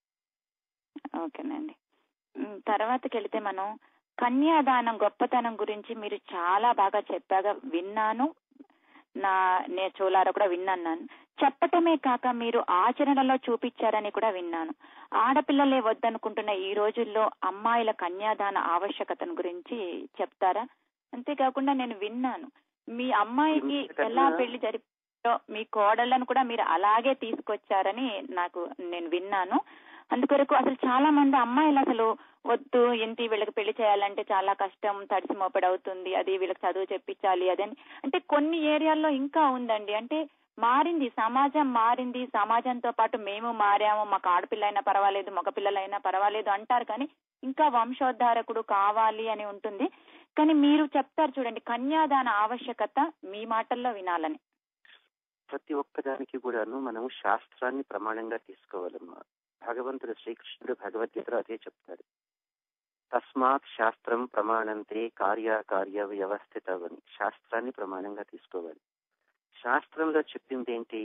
ఓకేనండి. తర్వాతకి వెళితే మనం కన్యాదానం గొప్పతనం గురించి మీరు చాలా బాగా చెప్పాగా విన్నాను, నా నే చోలారా కూడా విన్నాను. చెప్పటమే కాక మీరు ఆచరణలో చూపించారని కూడా విన్నాను. ఆడపిల్లలే వద్దనుకుంటున్న ఈ రోజుల్లో అమ్మాయిల కన్యాదాన ఆవశ్యకతను గురించి చెప్తారా? అంతేకాకుండా నేను విన్నాను మీ అమ్మాయికి ఎలా పెళ్లి జరిపిందో మీ కోడళ్లను కూడా మీరు అలాగే తీసుకొచ్చారని నాకు నేను విన్నాను. అందుకొరకు అసలు చాలా మంది అమ్మాయిలు అసలు వద్దు, ఏంటి వీళ్ళకి పెళ్లి చేయాలంటే చాలా కష్టం, తడిసి మోపెడు అవుతుంది, అది వీళ్ళకి చదువు చెప్పించాలి అదని. అంటే కొన్ని ఏరియాల్లో ఇంకా ఉందండి. అంటే మారింది, సమాజం మారింది, సమాజంతో పాటు మేము మారాము, మాకు ఆడపిల్ల అయినా పర్వాలేదు మగపిల్లలైనా పర్వాలేదు అంటారు, కానీ ఇంకా వంశోద్ధారకుడు కావాలి అని ఉంటుంది. కానీ మీరు చెప్తారు చూడండి కన్యాదాన ఆవశ్యకత మీ మాటల్లో వినాలని. ప్రతి ఒక్కదానికి కూడాను మనం శాస్త్రాన్ని ప్రమాణంగా తీసుకోవాలమ్మా. భగవంతుడు శ్రీకృష్ణుడు భగవద్గీతలో అదే చెప్తాడు, తస్మాత్ శాస్త్రం ప్రమాణంతే కార్యకార్య వ్యవస్థితవని. శాస్త్రాన్ని ప్రమాణంగా తీసుకోవాలి. శాస్త్రంలో చెప్పింది ఏంటి?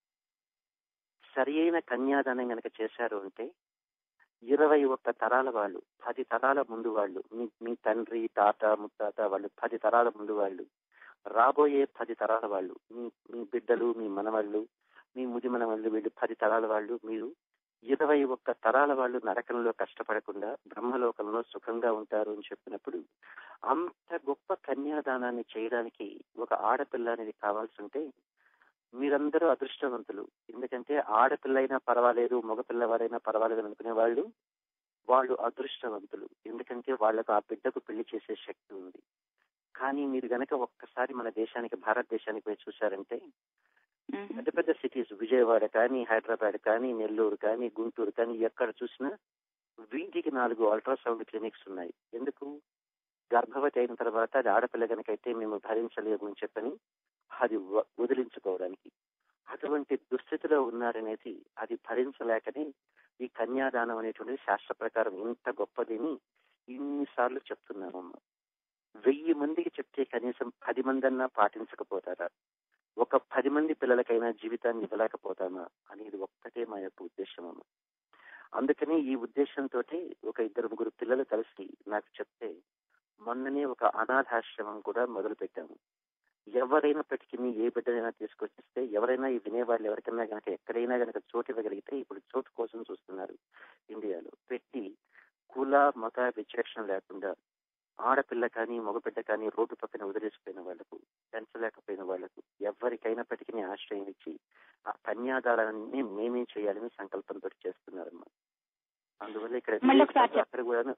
సరి అయిన కన్యాదానం కనుక చేశారు అంటే ఇరవై ఒక్క తరాల వాళ్ళు, పది తరాల ముందు వాళ్ళు, మీ మీ తండ్రి తాత ముత్తాత వాళ్ళు పది తరాల ముందు వాళ్ళు రాబోయే పది తరాల వాళ్ళు, మీ మీ బిడ్డలు, మీ మనవాళ్ళు, మీ ముది మనవాళ్ళు, వీళ్ళు పది తరాల వాళ్ళు, మీరు ఇరవై ఒక్క తరాల వాళ్ళు నరకంలో కష్టపడకుండా బ్రహ్మలోకంలో సుఖంగా ఉంటారు అని చెప్పినప్పుడు, అంత గొప్ప కన్యాదానాన్ని చేయడానికి ఒక ఆడపిల్ల అనేది కావాల్సి ఉంటే మీరందరూ అదృష్టవంతులు. ఎందుకంటే ఆడపిల్లైనా పర్వాలేదు, మగపిల్లవాడైనా పర్వాలేదు అనుకునే వాళ్ళు వాళ్ళు అదృష్టవంతులు. ఎందుకంటే వాళ్లకు ఆ బిడ్డకు పెళ్లి చేసే శక్తి ఉంది. కానీ మీరు గనక ఒక్కసారి మన దేశానికి, భారతదేశానికి పోయి చూశారంటే, పెద్ద పెద్ద సిటీస్, విజయవాడ కానీ, హైదరాబాద్ కానీ, నెల్లూరు కానీ, గుంటూరు కానీ, ఎక్కడ చూసినా వీటికి నాలుగు అల్ట్రాసౌండ్ క్లినిక్స్ ఉన్నాయి. ఎందుకు? గర్భవతి అయిన తర్వాత అది ఆడపిల్ల కనుకైతే మేము భరించలేము అని చెప్పని అది వదిలించుకోవడానికి. అటువంటి దుస్థితిలో ఉన్నారనేది అది భరించలేకనే ఈ కన్యాదానం అనేటువంటిది శాస్త్ర ప్రకారం ఇంత గొప్పదని ఇన్నిసార్లు చెప్తున్నామమ్మా. వెయ్యి మందికి చెప్తే కనీసం పది మంది అన్నా పాటించకపోతారా? ఒక పది మంది పిల్లలకైనా జీవితాన్ని ఇవ్వలేకపోతామా అనేది ఒక్కటే మా యొక్క ఉద్దేశం అమ్మ. అందుకని ఈ ఉద్దేశంతో ఒక ఇద్దరు ముగ్గురు పిల్లలు కలిసి నాకు చెప్తే మొన్ననే ఒక అనాథాశ్రమం కూడా మొదలు పెట్టాము. ఎవరైనప్పటికీ ఏ బిడ్డనైనా తీసుకొచ్చిస్తే, ఎవరైనా ఈ వినేవాళ్ళు ఎవరికైనా కనుక ఎక్కడైనా కనుక చోటు ఇవ్వగలిగితే, ఇప్పుడు చోటు కోసం చూస్తున్నారు ఇండియాలో, పెట్టి కుల మత విచక్షణ లేకుండా ఆడపిల్ల కానీ మగబిడ్డ కానీ రోడ్డు పక్కన వదిలేసిపోయిన వాళ్లకు, పెంచలేకపోయిన వాళ్లకు ఎవరికైనప్పటికీ ఆశ్రయం ఇచ్చి ఆ కన్యాదానాన్ని మేమే చేయాలని సంకల్పంతో చేస్తున్నారమ్మా. అందువల్ల ఇక్కడ అక్కడ కూడాను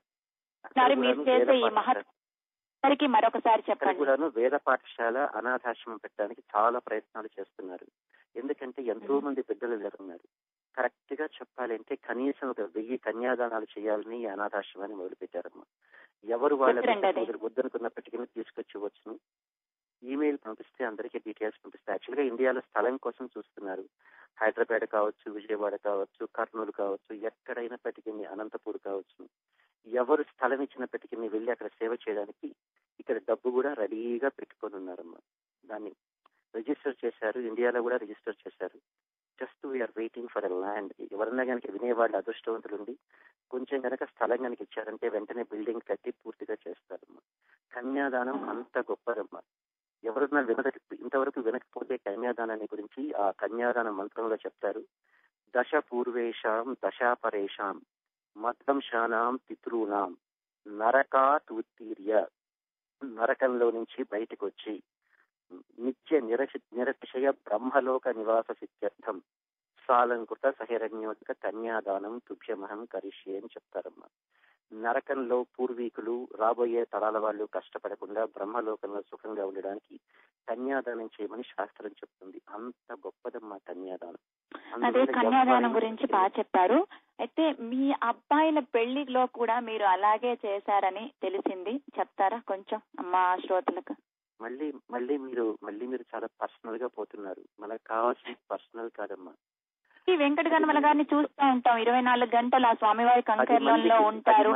మరొకసారి చెప్పండి, కూడాను వేద పాఠశాల, అనాథాశ్రమం పెట్టడానికి చాలా ప్రయత్నాలు చేస్తున్నారు. ఎందుకంటే ఎంతో మంది బిడ్డలు లేరున్నారు. కరెక్ట్ గా చెప్పాలంటే కనీసం ఒక వెయ్యి కన్యాదానాలు చేయాలని ఈ అనాథాశ్రమాన్ని మొదలు పెట్టారమ్మా. ఎవరు వాళ్ళ వద్దనుకున్నప్పటికీ తీసుకొచ్చి వచ్చును. ఈమెయిల్ పంపిస్తే అందరికీ డీటెయిల్స్ పంపిస్తే, యాక్చువల్ గా ఇండియాలో స్థలం కోసం చూస్తున్నారు. హైదరాబాద్ కావచ్చు, విజయవాడ కావచ్చు, కర్నూలు కావచ్చు, ఎక్కడైనప్పటికీ, అనంతపూర్ కావచ్చు, ఎవరు స్థలం ఇచ్చినప్పటికీ వెళ్ళి అక్కడ సేవ చేయడానికి ఇక్కడ డబ్బు కూడా రెడీగా పెట్టుకొని ఉన్నారమ్మా. దాన్ని రిజిస్టర్ చేశారు, ఇండియాలో కూడా రిజిస్టర్ చేశారు. Just we are waiting for a land. ఎవరన్నా కనుక వినేవాళ్ళు అదృష్టవంతులుండి కొంచెం కనుక స్థలం కనుక ఇచ్చారంటే వెంటనే బిల్డింగ్ కట్టి పూర్తిగా చేస్తారమ్మా. కన్యాదానం అంత గొప్పదమ్మా. ఎవరన్నా విన ఇంతవరకు వినకపోతే కన్యాదానాన్ని గురించి ఆ కన్యాదాన మంత్రంలో చెప్తారు. దశ పూర్వేషాం దశాపరేషాం మధ్వంశానాం పితృనాం నరకాత్ ఉత్తీర్య, నరకంలో నుంచి బయటకు వచ్చి నిత్య నిరశ నిరతిశయ బ్రహ్మలోక నివాస సిద్ధ్యర్థం సాలంకృత సహిరణ్యోదక కన్యాదానం తుభ్యమహం కరిష్యే అని చెప్తారమ్మా. నరకంలో పూర్వీకులు, రాబోయే తరాల వాళ్ళు కష్టపడకుండా బ్రహ్మలోకంలో సుఖంగా ఉండడానికి కన్యాదానం చేయమని శాస్త్రం చెప్తుంది. అంత గొప్పదమ్మా కన్యాదానం. అదే కన్యాదానం గురించి బాగా చెప్పారు. అయితే మీ అబ్బాయిల పెళ్లిలో కూడా మీరు అలాగే చేశారని తెలిసింది, చెప్తారా కొంచెం మా శ్రోతలకు? మళ్ళీ మళ్ళీ మీరు మళ్ళీ మీరు చాలా పర్సనల్ గా పోతున్నారు. మనకు కావాల్సిన పర్సనల్ కాదమ్మా. ఈ వెంకట కనుమల గారిని చూస్తూ ఉంటాం, ఇరవై నాలుగు గంటలు ఆ స్వామివారి కంకర్లలో ఉంటారు.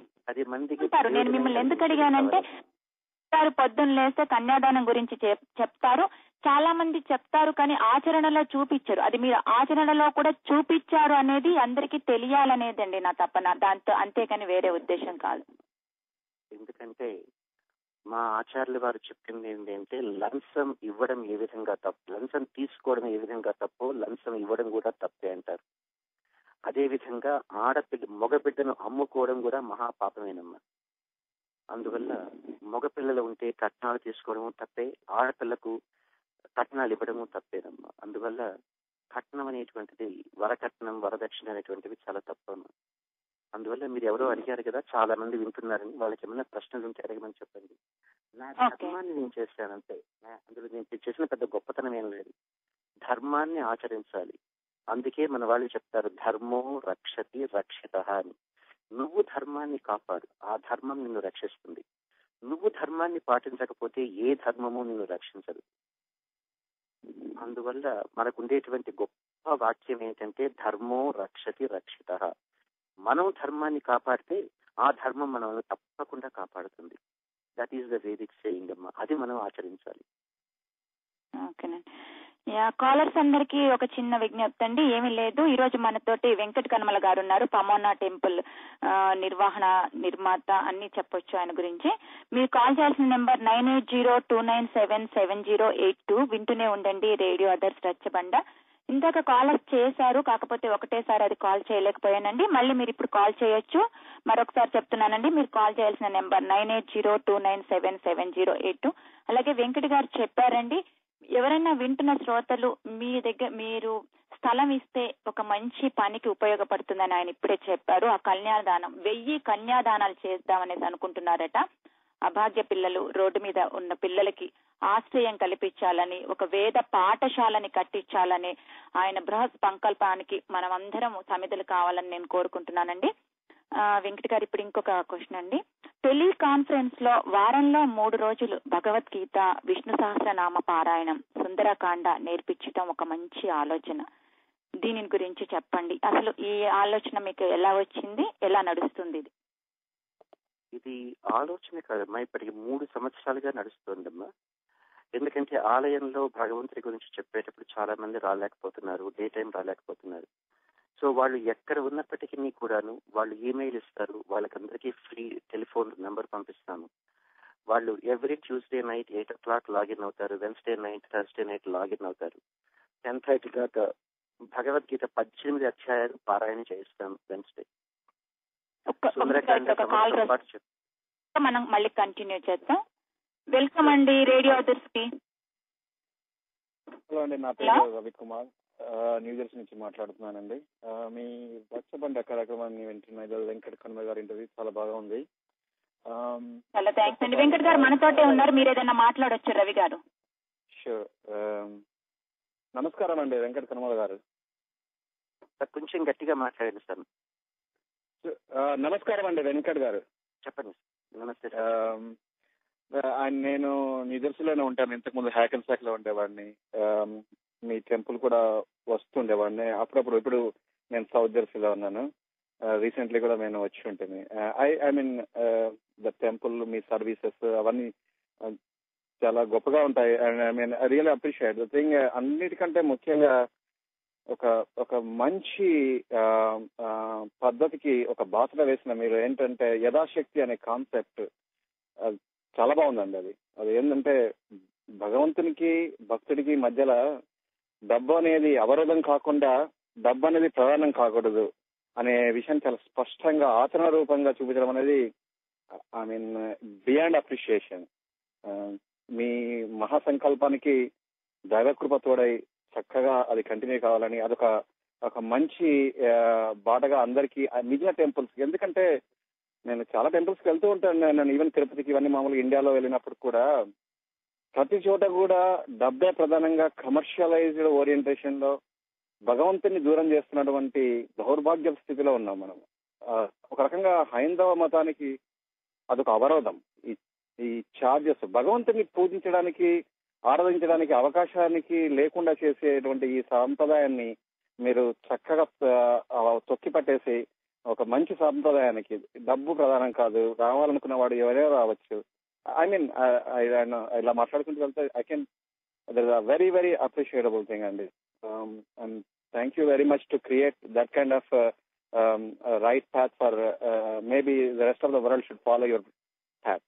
నేను మిమ్మల్ని ఎందుకు అడిగానంటే, పొద్దున్న లేస్తే కన్యాదానం గురించి చెప్తారు, చాలా మంది చెప్తారు, కానీ ఆచరణలో చూపించారు. అది మీరు ఆచరణలో కూడా చూపించారు అనేది అందరికీ తెలియాలనేదండి నా తపన, దాంతో అంతేకాని వేరే ఉద్దేశం కాదు. ఎందుకంటే మా ఆచార్యులు వారు చెప్పింది ఏంటంటే, లంచం ఇవ్వడం ఏ విధంగా తప్పు, లంచం తీసుకోవడం ఏ విధంగా తప్పు, లంచం ఇవ్వడం కూడా తప్పే అంటారు. అదే విధంగా ఆడపిల్ల మగబిడ్డను అమ్ముకోవడం కూడా మహాపాపమేనమ్మా. అందువల్ల మగపిల్లలు ఉంటే కట్నాలు తీసుకోవడము తప్పే, ఆడపిల్లకు కట్నాలు ఇవ్వడము తప్పేనమ్మా. అందువల్ల కట్నం అనేటువంటిది, వరకట్నం, వరదక్షిణ అనేటువంటివి చాలా తప్పమ్మా. అందువల్ల మీరు ఎవరో అడిగారు కదా, చాలా మంది వింటున్నారని, వాళ్ళకి ఏమైనా ప్రశ్నలు ఉంటే అడగమని చెప్పండి. నా ధర్మాన్ని నేను చేశానంటే, అందులో నేను చేసిన పెద్ద గొప్పతనం ఏం లేదు. ధర్మాన్ని ఆచరించాలి. అందుకే మన వాళ్ళు చెప్తారు, ధర్మో రక్షతి రక్షిత అని. నువ్వు ధర్మాన్ని కాపాడు, ఆ ధర్మం నిన్ను రక్షిస్తుంది. నువ్వు ధర్మాన్ని పాటించకపోతే ఏ ధర్మము నిన్ను రక్షించదు. అందువల్ల మనకు ఉండేటువంటి గొప్ప వాక్యం ఏంటంటే, ధర్మో రక్షతి రక్షిత. మనం ధర్మాన్ని కాపాడితే ఆ ధర్మం మనల్ని తప్పకుండా కాపాడుతుంది. That is the Vedic saying అమ్మా. అది మనం ఆచరించాలి. ఓకేనండి. కాలర్స్ అందరికీ ఒక చిన్న విజ్ఞప్తి అండి, ఏమీ లేదు. ఈ రోజు మనతోటి వెంకట్ కనుమల గారు ఉన్నారు, పమోనా టెంపుల్ నిర్వహణ నిర్మాత అన్ని చెప్పొచ్చు ఆయన గురించి. మీరు కాల్ చేయాల్సిన number nine eight zero two nine seven seven zero eight two. వింటూనే ఉండండి రేడియో అదర్స్ రచ్చబండ. ఇందాక కాలర్స్ చేశారు, కాకపోతే ఒకటేసారి అది కాల్ చేయలేకపోయానండి. మళ్ళీ మీరు ఇప్పుడు కాల్ చేయొచ్చు. మరొకసారి చెప్తున్నానండి, మీరు కాల్ చేయాల్సిన number nine eight zero two nine seven seven zero eight two. అలాగే వెంకట్ గారు చెప్పారండి, ఎవరైనా వింటున్న శ్రోతలు మీ దగ్గర మీరు స్థలం ఇస్తే ఒక మంచి పనికి ఉపయోగపడుతుందని ఆయన ఇప్పుడే చెప్పారు. ఆ కన్యాదానం, వెయ్యి కన్యాదానాలు చేద్దామనేసి అనుకుంటున్నారట. అభాగ్య పిల్లలు, రోడ్డు మీద ఉన్న పిల్లలకి ఆశ్రయం కల్పించాలని, ఒక వేద పాఠశాలని కట్టించాలని ఆయన బృహత్ సంకల్పానికి మనం అందరం సమిధులు కావాలని నేను కోరుకుంటున్నానండి. వెంకట్ గారు, ఇప్పుడు ఇంకొక క్వశ్చన్ అండి. టెలికాన్ఫరెన్స్ లో వారంలో మూడు రోజులు భగవద్గీత, విష్ణు సహస్రనామ పారాయణం, సుందరకాండ నేర్పించడం ఒక మంచి ఆలోచన. దీని గురించి చెప్పండి. అసలు ఈ ఆలోచన మీకు ఎలా వచ్చింది, ఎలా నడుస్తుంది? ఇది ఇది ఆలోచన కాదమ్మా, ఇప్పటికి మూడు సంవత్సరాలుగా నడుస్తుందమ్మా. ఎందుకంటే ఆలయంలో భగవంతుడి గురించి చెప్పేటప్పుడు చాలా మంది రాలేకపోతున్నారు, డే టైం రాలేకపోతున్నారు. సో వాళ్ళు ఎక్కడ ఉన్నప్పటికీ కూడాను వాళ్ళు ఈమెయిల్ ఇస్తారు, వాళ్ళకందరికీ ఫ్రీ టెలిఫోన్ నెంబర్ పంపిస్తాను. వాళ్ళు every Tuesday night eight o'clock log in అవుతారు, Wednesday night Thursday night log in అవుతారు. టెన్ థర్టీ దాకా భగవద్గీత పద్దెనిమిది అధ్యాయాలు పారాయణ చేయిస్తాను వెన్స్డే. మనం మళ్ళీ కంటిన్యూ చేద్దాం. వెల్కమ్ అండి రేడియో అదర్స్ కి. హలో అండి, నా పేరు రవిత్ కుమార్, న్యూజెర్సీ నుంచి మాట్లాడుతున్నానండి. మీ రచ్చబండ కార్యక్రమాన్ని వింటున్న వెంకట్ కనుమల గారి ఇంటర్వ్యూ చాలా బాగా ఉంది. చాలా థ్యాంక్స్ అండి. వెంకట్ గారు మనతోటే ఉన్నారు, మీరు ఏదైనా మాట్లాడొచ్చు. రవి గారు. షూర్. నమస్కారం అండి వెంకట్ కనుమల గారు. కొంచెం గట్టిగా మాట్లాడండి సార్. నమస్కారం అండి వెంకట్ గారు. చెప్పండి. నమస్తే. నేను న్యూజెర్సీలోనే ఉంటాను. ఇంతకు ముందు హ్యాకన్ శాఖ లో ఉండేవాడిని. మీ టెంపుల్ కూడా వస్తుండేవాడిని అప్పుడప్పుడు. ఇప్పుడు నేను సౌత్ జెర్సీలో ఉన్నాను. రీసెంట్లీ కూడా నేను వచ్చి ఉంటుంది. I I mean the temple, మీ సర్వీసెస్ అవన్నీ చాలా గొప్పగా ఉంటాయి. And I mean I really appreciate the thing. అన్నిటికంటే ముఖ్యంగా ఒక ఒక మంచి పద్ధతికి ఒక బాసట వేసిన మీరు ఏంటంటే యథాశక్తి అనే కాన్సెప్ట్ చాలా బాగుందండి. అది అది ఏంటంటే భగవంతునికి భక్తుడికి మధ్యలో డబ్బు అనేది అవరోధం కాకుండా డబ్బు అనేది ప్రధానం కాకూడదు అనే విషయం చాలా స్పష్టంగా ఆచరణ రూపంగా చూపించడం అనేది ఐ మీన్ బియాండ్ అప్రిషియేషన్. మీ మహాసంకల్పానికి దైవకృప తోడై చక్కగా అది కంటిన్యూ కావాలని, అదొక ఒక మంచి బాటగా అందరికీ మిగిలిన టెంపుల్స్. ఎందుకంటే నేను చాలా టెంపుల్స్ కి వెళ్తూ ఉంటాను. నేను ఈవెన్ తిరుపతికి ఇవన్నీ మామూలుగా ఇండియాలో వెళ్ళినప్పుడు కూడా ప్రతి చోట కూడా డబ్బే ప్రధానంగా కమర్షియలైజ్డ్ ఓరియంటేషన్ లో భగవంతుని దూరం చేస్తున్నటువంటి దౌర్భాగ్య స్థితిలో ఉన్నాం మనం. ఒక రకంగా హైందవ మతానికి అదొక అవరోధం. ఈ చార్జెస్ భగవంతుని పూజించడానికి, ఆరాధించడానికి అవకాశానికి లేకుండా చేసేటువంటి ఈ సాంప్రదాయాన్ని మీరు చక్కగా తొక్కి పట్టేసి ఒక మంచి సాంప్రదాయానికి డబ్బు ప్రధానం కాదు, రావాలనుకున్న వాడు ఎవరైనా రావచ్చు. ఐ మీన్ ఇలా మాట్లాడుకుంటూ వెళ్తే I can there is a very very appreciable thing అండి. And thank you very much to create that kind of right path for maybe the rest of the world should follow your path.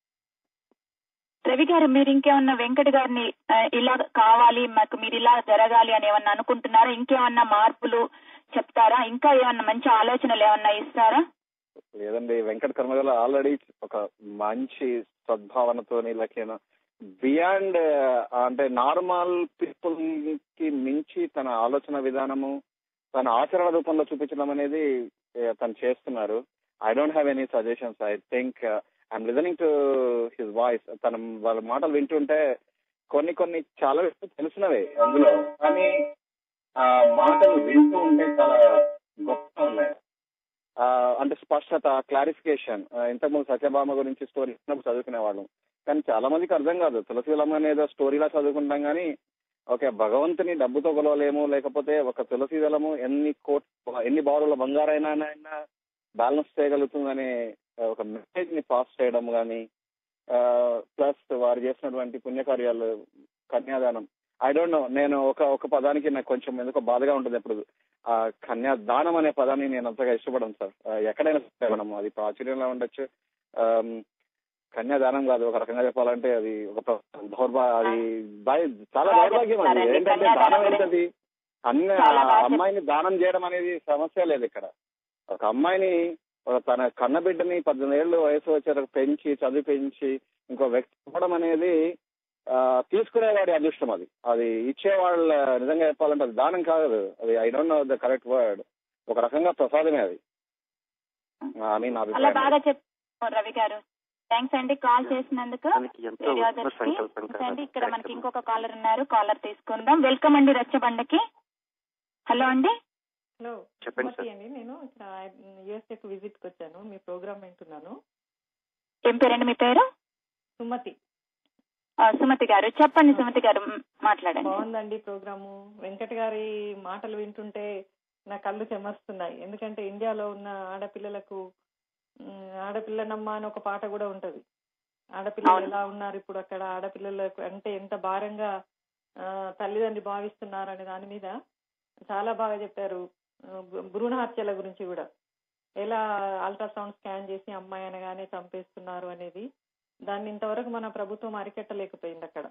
Ravi గారు, మీరు ఇంకేమన్నా వెంకట్ గారిని ఇలా కావాలి, మాకు మీరు ఇలా జరగాలి అని ఏమన్నా అనుకుంటున్నారా? ఇంకేమన్నా మార్పులు చెప్తారా? ఇంకా ఏమన్నా మంచి ఆలోచనలు ఏమన్నా ఇస్తారా? లేదండి, వెంకట్ కనుమల ఆల్రెడీ ఒక మంచి సద్భావనతో లైక్ బియాండ్ అంటే నార్మల్ పీపుల్ కి మించి తన ఆలోచన విధానము తన ఆచరణ రూపంలో చూపించడం అనేది తను చేస్తున్నారు. I don't have any suggestions. I think I'm listening to his voice. తన వాళ్ళ మాటలు వింటుంటే కొన్ని కొన్ని చాలా తెలిసినవే అందులో, కానీ ఆ మాటలు వింటూ ఉంటే చాలా గొప్పగా ఉన్నాయి. అంటే స్పష్టత, క్లారిఫికేషన్. ఇంతకుముందు సత్యభామ గురించి స్టోరీ చదువుకునేవాళ్ళం, కానీ చాలా మందికి అర్థం కాదు. తులసిలమ్మ అనేది స్టోరీలా చదువుకుంటాం, కానీ ఓకే భగవంతుని డబ్బుతో కొలవలేము, లేకపోతే ఒక తులసి దళము ఎన్ని కోట్ ఎన్ని బారుల బంగారైనా బ్యాలెన్స్ చేయగలుగుతుందనే ఒక మెసేజ్ ని పాస్ చేయడం కానీ, ప్లస్ వారు చేసినటువంటి పుణ్యకార్యాలు, కన్యాదానం ఐ డోంట్ నో, నేను ఒక ఒక పదానికి నాకు కొంచెం ఎందుకో బాధగా ఉంటుంది ఎప్పుడు. ఆ కన్యాదానం అనే పదాన్ని నేను అంతగా ఇష్టపడను సార్. ఎక్కడైనా మనం అది ప్రాచుర్యంలో ఉండొచ్చు, కన్యాదానం కాదు, ఒక రకంగా చెప్పాలంటే అది ఒక దౌర్భా అది చాలా దౌర్భాగ్యం. అది ఏంటంటే దానం ఏంటది, అన్ని అమ్మాయిని దానం చేయడం అనేది సమస్య లేదు ఇక్కడ. ఒక అమ్మాయిని తన కన్నబిడ్డని పద్దెనిమిది ఏళ్ళు వయసు వచ్చే పెంచి చదివించి ఇంకో వ్యక్తి ఇవ్వడం అనేది తీసుకునేవాడి అదృష్టం. అది అది ఇచ్చేవాళ్ళ నిజంగా చెప్పాలంటే అది దానం కాదు, అది I don't know the correct word, ఒక రకంగా ప్రసాదమే అది అని నా అభిప్రాయం. బాగా చెప్పారు రవి గారు, థ్యాంక్స్ అండి కాల్ చేసినందుకు. ఇక్కడ మనకి ఇంకొక కాలర్ ఉన్నారు, కాలర్ తీసుకుందాం. వెల్కమ్ అండి రచ్చబండకి. హలో అండి. హలో చెప్పండి అండి, నేను యూఎస్ఏకి విజిట్ కి వచ్చాను, మీ ప్రోగ్రామ్ వింటున్నాను. ఏం పేరండి మీ పేరు? సుమతి. సుమతి గారు చెప్పండి. సుమతి గారు మాట్లాడండి. బాగుందండి ప్రోగ్రాము. వెంకట్ గారి మాటలు వింటుంటే నా కళ్ళు చెమరుస్తున్నాయి. ఎందుకంటే ఇండియాలో ఉన్న ఆడపిల్లలకు ఆడపిల్లనమ్మ అని ఒక పాట కూడా ఉంటది. ఆడపిల్లలు ఎలా ఉన్నారు ఇప్పుడు అక్కడ, ఆడపిల్లలకు అంటే ఎంత భారంగా తల్లిదండ్రి భావిస్తున్నారు అనే దాని మీద చాలా బాగా చెప్పారు. భ్రూణ హత్యల గురించి కూడా, ఎలా అల్ట్రాసౌండ్ స్కాన్ చేసి అమ్మాయి అనగానే చంపేస్తున్నారు అనేది, దాన్ని ఇంతవరకు మన ప్రభుత్వం అరికట్టలేకపోయింది అక్కడ.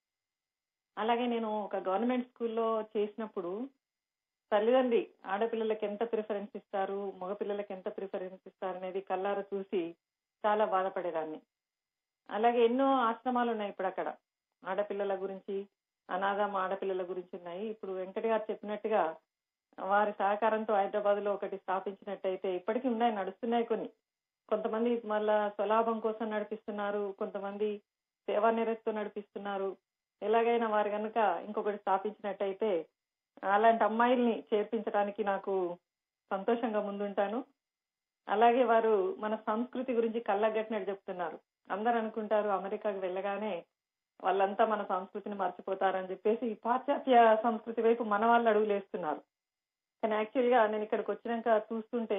అలాగే నేను ఒక గవర్నమెంట్ స్కూల్లో చేసినప్పుడు తల్లిదండ్రి ఆడపిల్లలకి ఎంత ప్రిఫరెన్స్ ఇస్తారు, మగపిల్లలకి ఎంత ప్రిఫరెన్స్ ఇస్తారు అనేది కళ్ళారా చూసి చాలా బాధపడేదాన్ని. అలాగే ఎన్నో ఆశ్రమాలు ఉన్నాయి ఇప్పుడు అక్కడ ఆడపిల్లల గురించి, అనాథం ఆడపిల్లల గురించి ఉన్నాయి. ఇప్పుడు వెంకట గారు చెప్పినట్టుగా వారి సహకారంతో హైదరాబాద్ లో ఒకటి స్థాపించినట్టయితే ఇప్పటికీ ఉన్నాయి, నడుస్తున్నాయి కొన్ని. కొంతమంది మళ్ళా స్వలాభం కోసం నడిపిస్తున్నారు, కొంతమంది సేవా నిరతితో నడిపిస్తున్నారు. ఎలాగైనా వారు కనుక ఇంకొకటి స్థాపించినట్టయితే అలాంటి అమ్మాయిల్ని చేర్పించడానికి నాకు సంతోషంగా ముందుంటాను. అలాగే వారు మన సంస్కృతి గురించి కళ్ళగట్టినట్టు చెప్తున్నారు. అందరు అనుకుంటారు అమెరికాకి వెళ్ళగానే వాళ్ళంతా మన సంస్కృతిని మర్చిపోతారని చెప్పేసి పాశ్చాత్య సంస్కృతి వైపు మన వాళ్ళు అడుగులేస్తున్నారు. కానీ యాక్చువల్ గా నేను ఇక్కడికి వచ్చినాక చూస్తుంటే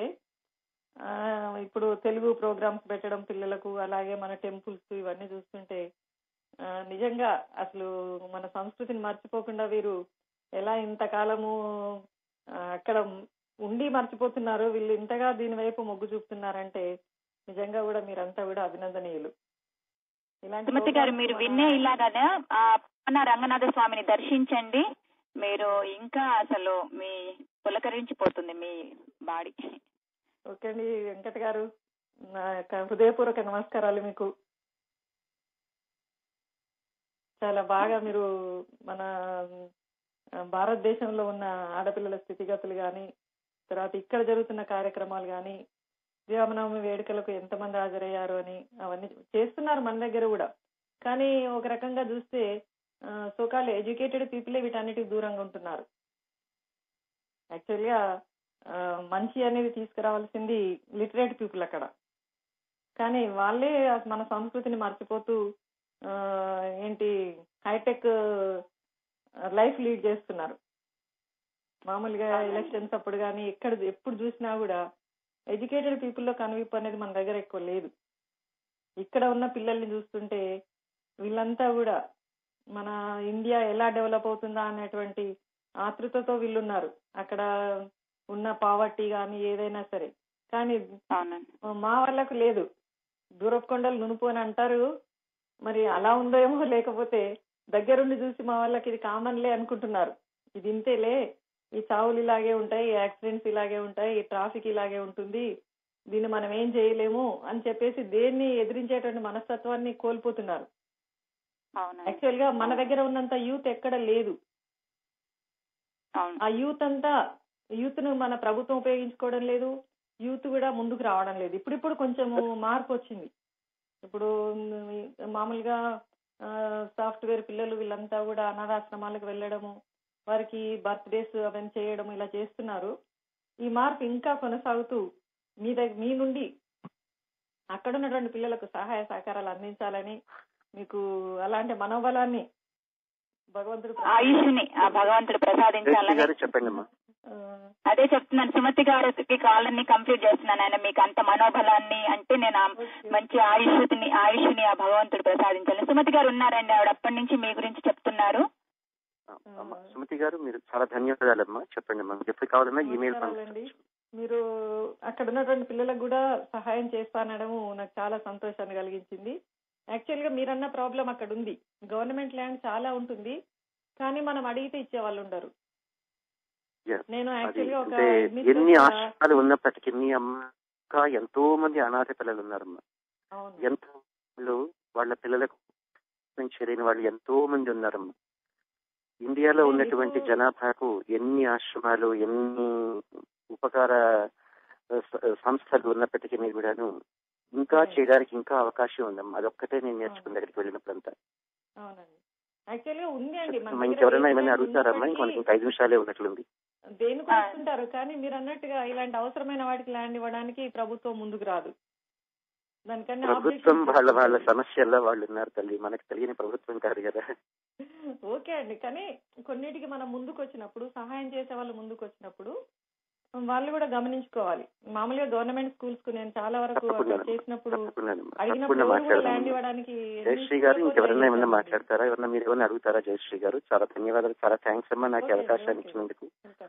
ఆ ఇప్పుడు తెలుగు ప్రోగ్రామ్స్ పెట్టడం పిల్లలకు, అలాగే మన టెంపుల్స్ ఇవన్నీ చూస్తుంటే నిజంగా అసలు మన సంస్కృతిని మర్చిపోకుండా వీరు ఎలా ఇంతకాలము అక్కడ ఉండి మర్చిపోతున్నారు, వీళ్ళు ఇంతగా దీని వైపు మొగ్గు చూపుతున్నారంటే నిజంగా కూడా మీరంతా కూడా అభినందనీయులు. సుమతి గారు మీరు విన్నే ఇలాగా మన రంగనాథ స్వామిని దర్శించండి, మీరు ఇంకా అసలు మీ పులకరించిపోతుంది మీ బాడీ. ఓకే అండి వెంకట్ గారు, నా యొక్క హృదయపూర్వక నమస్కారాలు మీకు. చాలా బాగా మీరు మన భారతదేశంలో ఉన్న ఆడపిల్లల స్థితిగతులు కానీ, తర్వాత ఇక్కడ జరుగుతున్న కార్యక్రమాలు కానీ, శ్రీరామనవమి వేడుకలకు ఎంతమంది హాజరయ్యారు అని అవన్నీ చేస్తున్నారు మన దగ్గర కూడా. కానీ ఒక రకంగా చూస్తే సోకాల్ ఎడ్యుకేటెడ్ పీపులే వీటన్నిటికి దూరంగా ఉంటున్నారు. యాక్చువల్గా మంచి అనేది తీసుకురావాల్సింది లిటరేట్ పీపుల్ అక్కడ, కానీ వాళ్ళే మన సంస్కృతిని మర్చిపోతూ ఏంటి హైటెక్ లైఫ్ లీడ్ చేస్తున్నారు. మామూలుగా ఎలక్షన్స్ అప్పుడు కానీ ఎక్కడ ఎప్పుడు చూసినా కూడా ఎడ్యుకేటెడ్ పీపుల్లో కనువిప్పు అనేది మన దగ్గర ఎక్కువ లేదు. ఇక్కడ ఉన్న పిల్లల్ని చూస్తుంటే వీళ్ళంతా కూడా మన ఇండియా ఎలా డెవలప్ అవుతుందా అనేటువంటి ఆతృతతో వీళ్ళున్నారు. అక్కడ ఉన్న పావర్టీ కానీ ఏదైనా సరే, కానీ మా వాళ్ళకు లేదు. దూరపు కొండలు నునుపు అని అంటారు, మరి అలా ఉందో ఏమో, లేకపోతే దగ్గరుండి చూసి మా వాళ్ళకి ఇది కామన్లే అనుకుంటున్నారు. ఇది ఇంతేలే, ఈ చావులు ఇలాగే ఉంటాయి, ఈ యాక్సిడెంట్స్ ఇలాగే ఉంటాయి, ఈ ట్రాఫిక్ ఇలాగే ఉంటుంది, దీన్ని మనం ఏం చేయలేము అని చెప్పేసి దేన్ని ఎదిరించేటువంటి మనస్తత్వాన్ని కోల్పోతున్నారు. యాక్చువల్ గా మన దగ్గర ఉన్నంత యూత్ ఎక్కడ లేదు. ఆ యూత్ అంతా యూత్ ను మన ప్రభుత్వం ఉపయోగించుకోవడం లేదు, యూత్ కూడా ముందుకు రావడం లేదు. ఇప్పుడిప్పుడు కొంచెం మార్పు వచ్చింది. ఇప్పుడు మామూలుగా సాఫ్ట్వేర్ పిల్లలు వీళ్ళంతా కూడా అనాథాశ్రమాలకు వెళ్ళడము, వారికి బర్త్డేస్ అవన్నీ చేయడం ఇలా చేస్తున్నారు. ఈ మార్పు ఇంకా కొనసాగుతూ మీ దగ్గర మీ నుండి అక్కడ ఉన్నటువంటి పిల్లలకు సహాయ సహకారాలు అందించాలని, మీకు అలాంటి మనోబలాన్ని భగవంతుడు ఆయుష్ని ఆ భగవంతుడు ప్రసాదించాలని చెప్పండి. అదే చెప్తున్నాను, సుమతి గారికి కాలనీ కంప్లీట్ చేస్తున్నాను. ఆయన మీకు అంత మనోబలాన్ని అంటే నేను మంచి ఆయుష్ని ఆయుష్ని ఆ భగవంతుడు ప్రసాదించాలని. సుమతి గారు ఉన్నారండి, ఆవిడ అప్పటి నుంచి మీ గురించి చెప్తున్నారు. సుమతి గారు మీరు చాలా ధన్యవాదాలమ్మా. చెప్పండి అమ్మా, ఎప్పుడు కావాలన్నా ఈమెయిల్ పంపించండి. మీరు అక్కడ ఉన్నటువంటి పిల్లలకు కూడా సహాయం చేస్తానడము నాకు చాలా సంతోషాన్ని కలిగించింది. యాక్చువల్ గా మీరన్న ప్రాబ్లం అక్కడ ఉంది. గవర్నమెంట్ ల్యాండ్ చాలా ఉంటుంది, కానీ మనం అడిగితే ఇచ్చే వాళ్ళు ఉండరు. నేను యాక్చువల్ గా ఒక ఎన్ని ఆశ్రమాలు ఉన్నప్పటికీ అమ్మ ఎంతో మంది అనాథ పిల్లలు ఉన్నారమ్మా. ఎంతో వాళ్ళ పిల్లలకు చేయలేని వాళ్ళు ఎంతో మంది ఉన్నారమ్మా. ఇండియాలో ఉన్నటువంటి జనాభాకు ఎన్ని ఆశ్రమాలు, ఎన్ని ఉపకార సంస్థలు ఉన్నప్పటికీ మీరు కూడాను ఇంకా చేయడానికి ఇంకా అవకాశం ఉందమ్మా. అదొక్కటే నేను నేర్చుకున్న దగ్గరికి వెళ్ళినప్పుడంతా. ఇంకెవరైనా ఏమైనా అడుగుతారమ్మా? ఇంకొక ఇంకా ఐదు నిమిషాలే ఉన్నట్లుంది. దేనికి వస్తుంటారు, కానీ మీరు అన్నట్టుగా ఇలాంటి అవసరమైన వాటికి ల్యాండ్ ఇవ్వడానికి ప్రభుత్వం ముందుకు రాదు. దానికన్నా ప్రభుత్వం వాళ్ళ వాళ్ళ సమస్యల్లో వాళ్ళు ఉన్నారు తల్లి, మనకు తెలియని ప్రభుత్వం కాదు కదా. ఓకే అండి, కానీ కొన్నిటికి మనం ముందుకు వచ్చినప్పుడు, సహాయం చేసే వాళ్ళు ముందుకు వచ్చినప్పుడు వాళ్ళు కూడా గమనించుకోవాలి. మామూలుగా గవర్నమెంట్ స్కూల్స్ కు నేను చాలా వరకు చేసినప్పుడు ల్యాండ్ ఇవ్వడానికి. జయశ్రీ గారు ఇంకెవరన్నా ఏమన్నా మాట్లాడతారా? ఎవరన్నా మీరు ఏమన్నా అడుగుతారా? జయశ్రీ గారు చాలా ధన్యవాదాలు, చాలా థ్యాంక్స్ అమ్మా నాకు అవకాశాన్ని ఇచ్చినందుకు.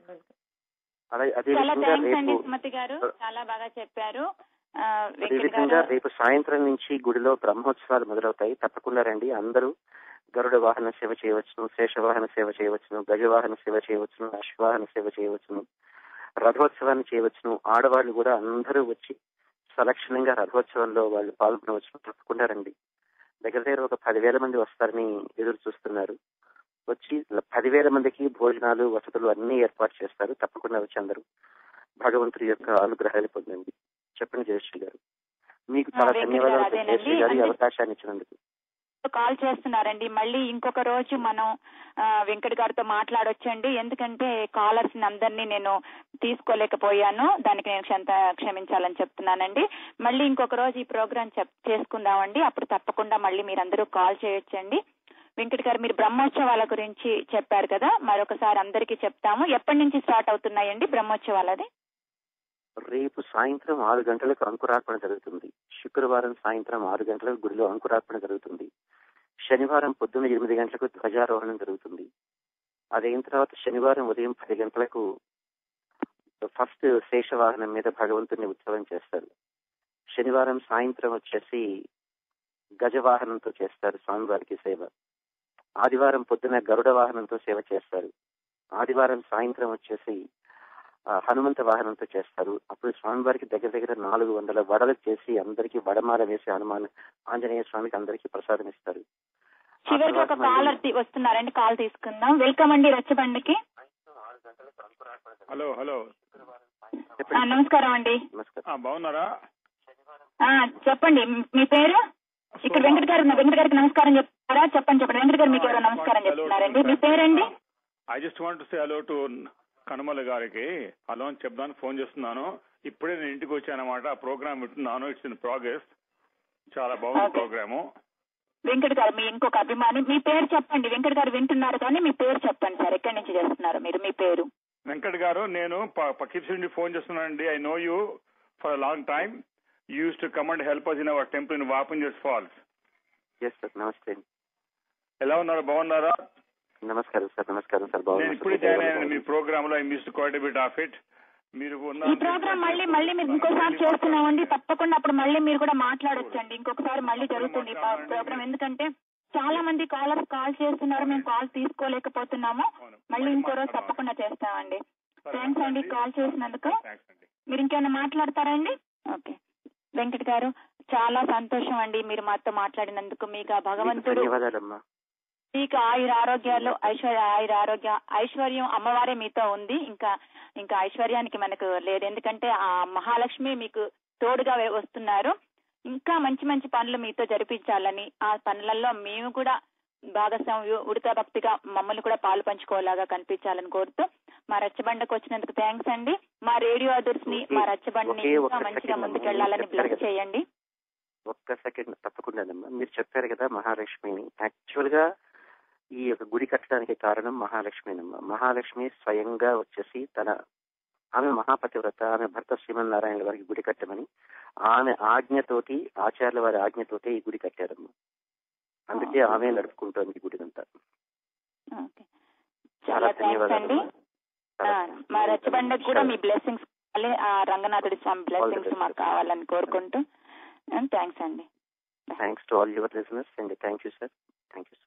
చాలా బాగా చెప్పారు. అదేవిధంగా రేపు సాయంత్రం నుంచి గుడిలో బ్రహ్మోత్సవాలు మొదలవుతాయి. తప్పకుండా రండి అందరూ. గరుడ వాహన సేవ చేయవచ్చును, శేషవాహన సేవ చేయవచ్చును, గజవాహన సేవ చేయవచ్చును, అశ్వవాహన సేవ చేయవచ్చును, రథోత్సవాన్ని చేయవచ్చును. ఆడవాళ్ళు కూడా అందరూ వచ్చి సలక్షణంగా రథోత్సవంలో వాళ్ళు పాల్గొనవచ్చును. తప్పకుండా రండి. దగ్గర దగ్గర ఒక పదివేల మంది వస్తారని ఎదురు చూస్తున్నారు. వచ్చి పదివేల మందికి భోజనాలు, వసతులు అన్ని ఏర్పాటు చేస్తారు. తప్పకుండా వచ్చి అందరూ భగవంతుడి యొక్క అనుగ్రహాలు పొందండి. చెప్పండి జయశ్రీ గారు. మీకు చాలా ధన్యవాదాలు జయశ్రీ గారు, ఈ అవకాశాన్ని ఇచ్చినందుకు. కాల్ చేస్తున్నారండి. మళ్ళీ ఇంకొక రోజు మనం వెంకట్ గారితో మాట్లాడొచ్చండి. ఎందుకంటే కాలర్స్ అందరినీ నేను తీసుకోలేకపోయాను, దానికి నేను క్షమించాలని చెప్తున్నానండి. మళ్ళీ ఇంకొక రోజు ఈ ప్రోగ్రామ్ చేసుకుందామండి. అప్పుడు తప్పకుండా మళ్ళీ మీరందరూ కాల్ చేయొచ్చండి. వెంకట్ గారు, మీరు బ్రహ్మోత్సవాల గురించి చెప్పారు కదా, మరొకసారి అందరికీ చెప్తాము. ఎప్పటి నుంచి స్టార్ట్ అవుతున్నాయండి బ్రహ్మోత్సవాలది? రేపు సాయంత్రం ఆరు గంటలకు అంకురార్పణ జరుగుతుంది. శుక్రవారం సాయంత్రం ఆరు గంటలకు గుడిలో అంకురార్పణ జరుగుతుంది. శనివారం పొద్దున్న ఎనిమిది గంటలకు ధ్వజారోహణం జరుగుతుంది. అదైన తర్వాత శనివారం ఉదయం పది గంటలకు ఫస్ట్ శేషవాహనం మీద భగవంతుని ఉత్సవం చేస్తారు. శనివారం సాయంత్రం వచ్చేసి గజవాహనంతో చేస్తారు స్వామివారికి సేవ. ఆదివారం పొద్దున గరుడ వాహనంతో సేవ చేస్తారు. ఆదివారం సాయంత్రం వచ్చేసి హనుమంత వాహనంతో చేస్తారు. అప్పుడు స్వామివారికి దగ్గర దగ్గర నాలుగు వందల వడలు చేసి అందరికీ వడమాల వేసి హనుమాన్ ఆంజనేయ స్వామికి అందరికీ ప్రసాదం ఇస్తారు. చివరికి ఒక కాలర్ వస్తున్నారండి, కాల్ తీసుకుందాం. వెల్కమ్ అండి రచ్చబండకి. హలో హలో నమస్కారం అండి. బాగున్నారా? చెప్పండి మీ పేరు. ఇక్కడ వెంకట్ గారు వెంకట్ గారికి నమస్కారం చెప్తారా? చెప్పండి చెప్పండి వెంకట్ గారు మీకు ఎవరో నమస్కారం చెప్తున్నారండి. మీ పేరండి? I just want to say hello to Kanumala గారికి హలో అని చెప్దానికి ఫోన్ చేస్తున్నాను. ఇప్పుడే నేను ఇంటికి వచ్చానమాట. ఆ ప్రోగ్రామ్ వింటున్నాను. It's in progress. చాలా బాగుంది ప్రోగ్రాము. వెంకట్ గారు మీ ఇంకొక అభిమాని, మీ పేరు చెప్పండి. వెంకట్ గారు వింటున్నారు కానీ మీ పేరు చెప్పండి సార్. ఎక్కడి నుంచి చేస్తున్నారు మీరు? మీ పేరు? వెంకట్ గారు, నేను పక్కీప్స్ నుండి ఫోన్ చేస్తున్నానండి. I know you for long time. You use to come and help us in our temple in Wappingers Falls. Yes sir, నమస్తే. ఎలా ఉన్నారు? బాగున్నారా? నమస్కారం సార్. నమస్కారం సార్. బాగున్నాను. నేను ఇప్పుడే జాయిన్ అయ్యాను మీ ప్రోగ్రామ్ లో. I missed quite a bit of it. మీరు ఈ ప్రోగ్రామ్ మళ్ళీ మళ్ళీ మీరు ఇంకోసారి చేస్తున్నామండి. తప్పకుండా అప్పుడు మళ్ళీ మీరు కూడా మాట్లాడొచ్చండి. ఇంకొకసారి మళ్ళీ జరుగుతుంది ప్రోగ్రామ్. ఎందుకంటే చాలా మంది కాలర్స్ కాల్ చేస్తున్నారు, మేము కాల్ తీసుకోలేకపోతున్నాము. మళ్ళీ ఇంకో రోజు తప్పకుండా చేస్తామండి. థ్యాంక్స్ అండి కాల్ చేసినందుకు. మీరు ఇంకేమైనా మాట్లాడతారండి? ఓకే వెంకట్ గారు, చాలా సంతోషం అండి మీరు మాతో మాట్లాడినందుకు. మీకు ఆ భగవంతుడు మీకు ఆయుర ఆరోగ్యాలు, ఐశ్వర్య ఆయుర ఆరోగ్య ఐశ్వర్యం అమ్మవారే మీతో ఉంది. ఇంకా ఇంకా ఐశ్వర్యానికి మనకు లేదు. ఎందుకంటే ఆ మహాలక్ష్మి మీకు తోడుగా వస్తున్నారు. ఇంకా మంచి మంచి పనులు మీతో జరిపించాలని, ఆ పనులలో మేము కూడా భాగస్వామ్యం ఉడతా భక్తిగా మమ్మల్ని కూడా పాలు పంచుకోలాగా కనిపించాలని కోరుతూ మా రచ్చబండకు వచ్చినందుకు థ్యాంక్స్ అండి. మా రేడియో అదర్స్ ని, మా రచ్చబండని ఇంకా మంచిగా ముందుకెళ్లాలని బ్లెస్ చేయండి. ఒక్క సెకండ్ తప్పకుండా. మీరు చెప్పారు కదా మహాలక్ష్మిని. యాక్చువల్ గా ఈ యొక్క గుడి కట్టడానికి కారణం మహాలక్ష్మినమ్మ. మహాలక్ష్మి స్వయంగా వచ్చేసి తన ఆమె మహాపతివ్రత, ఆమె భర్త శ్రీమన్నారాయణ వారికి గుడి కట్టమని ఆమె ఆజ్ఞతోటి, ఆచార్యుల వారి ఆజ్ఞతోటి ఈ గుడి కట్టారమ్మ. అందుకే ఆమె నడుపుకుంటోంది గుడినంతా. చాలా థ్యాంక్స్ అండి. మా రచ్చబండకు కూడా మీ బ్లెస్సింగ్స్, రంగనాథుడి స్వామి బ్లెస్సింగ్స్ మాకు కావాలని కోరుకుంటూ థ్యాంక్స్ అండి. Thanks to all your listeners and thank you sir. Thank you.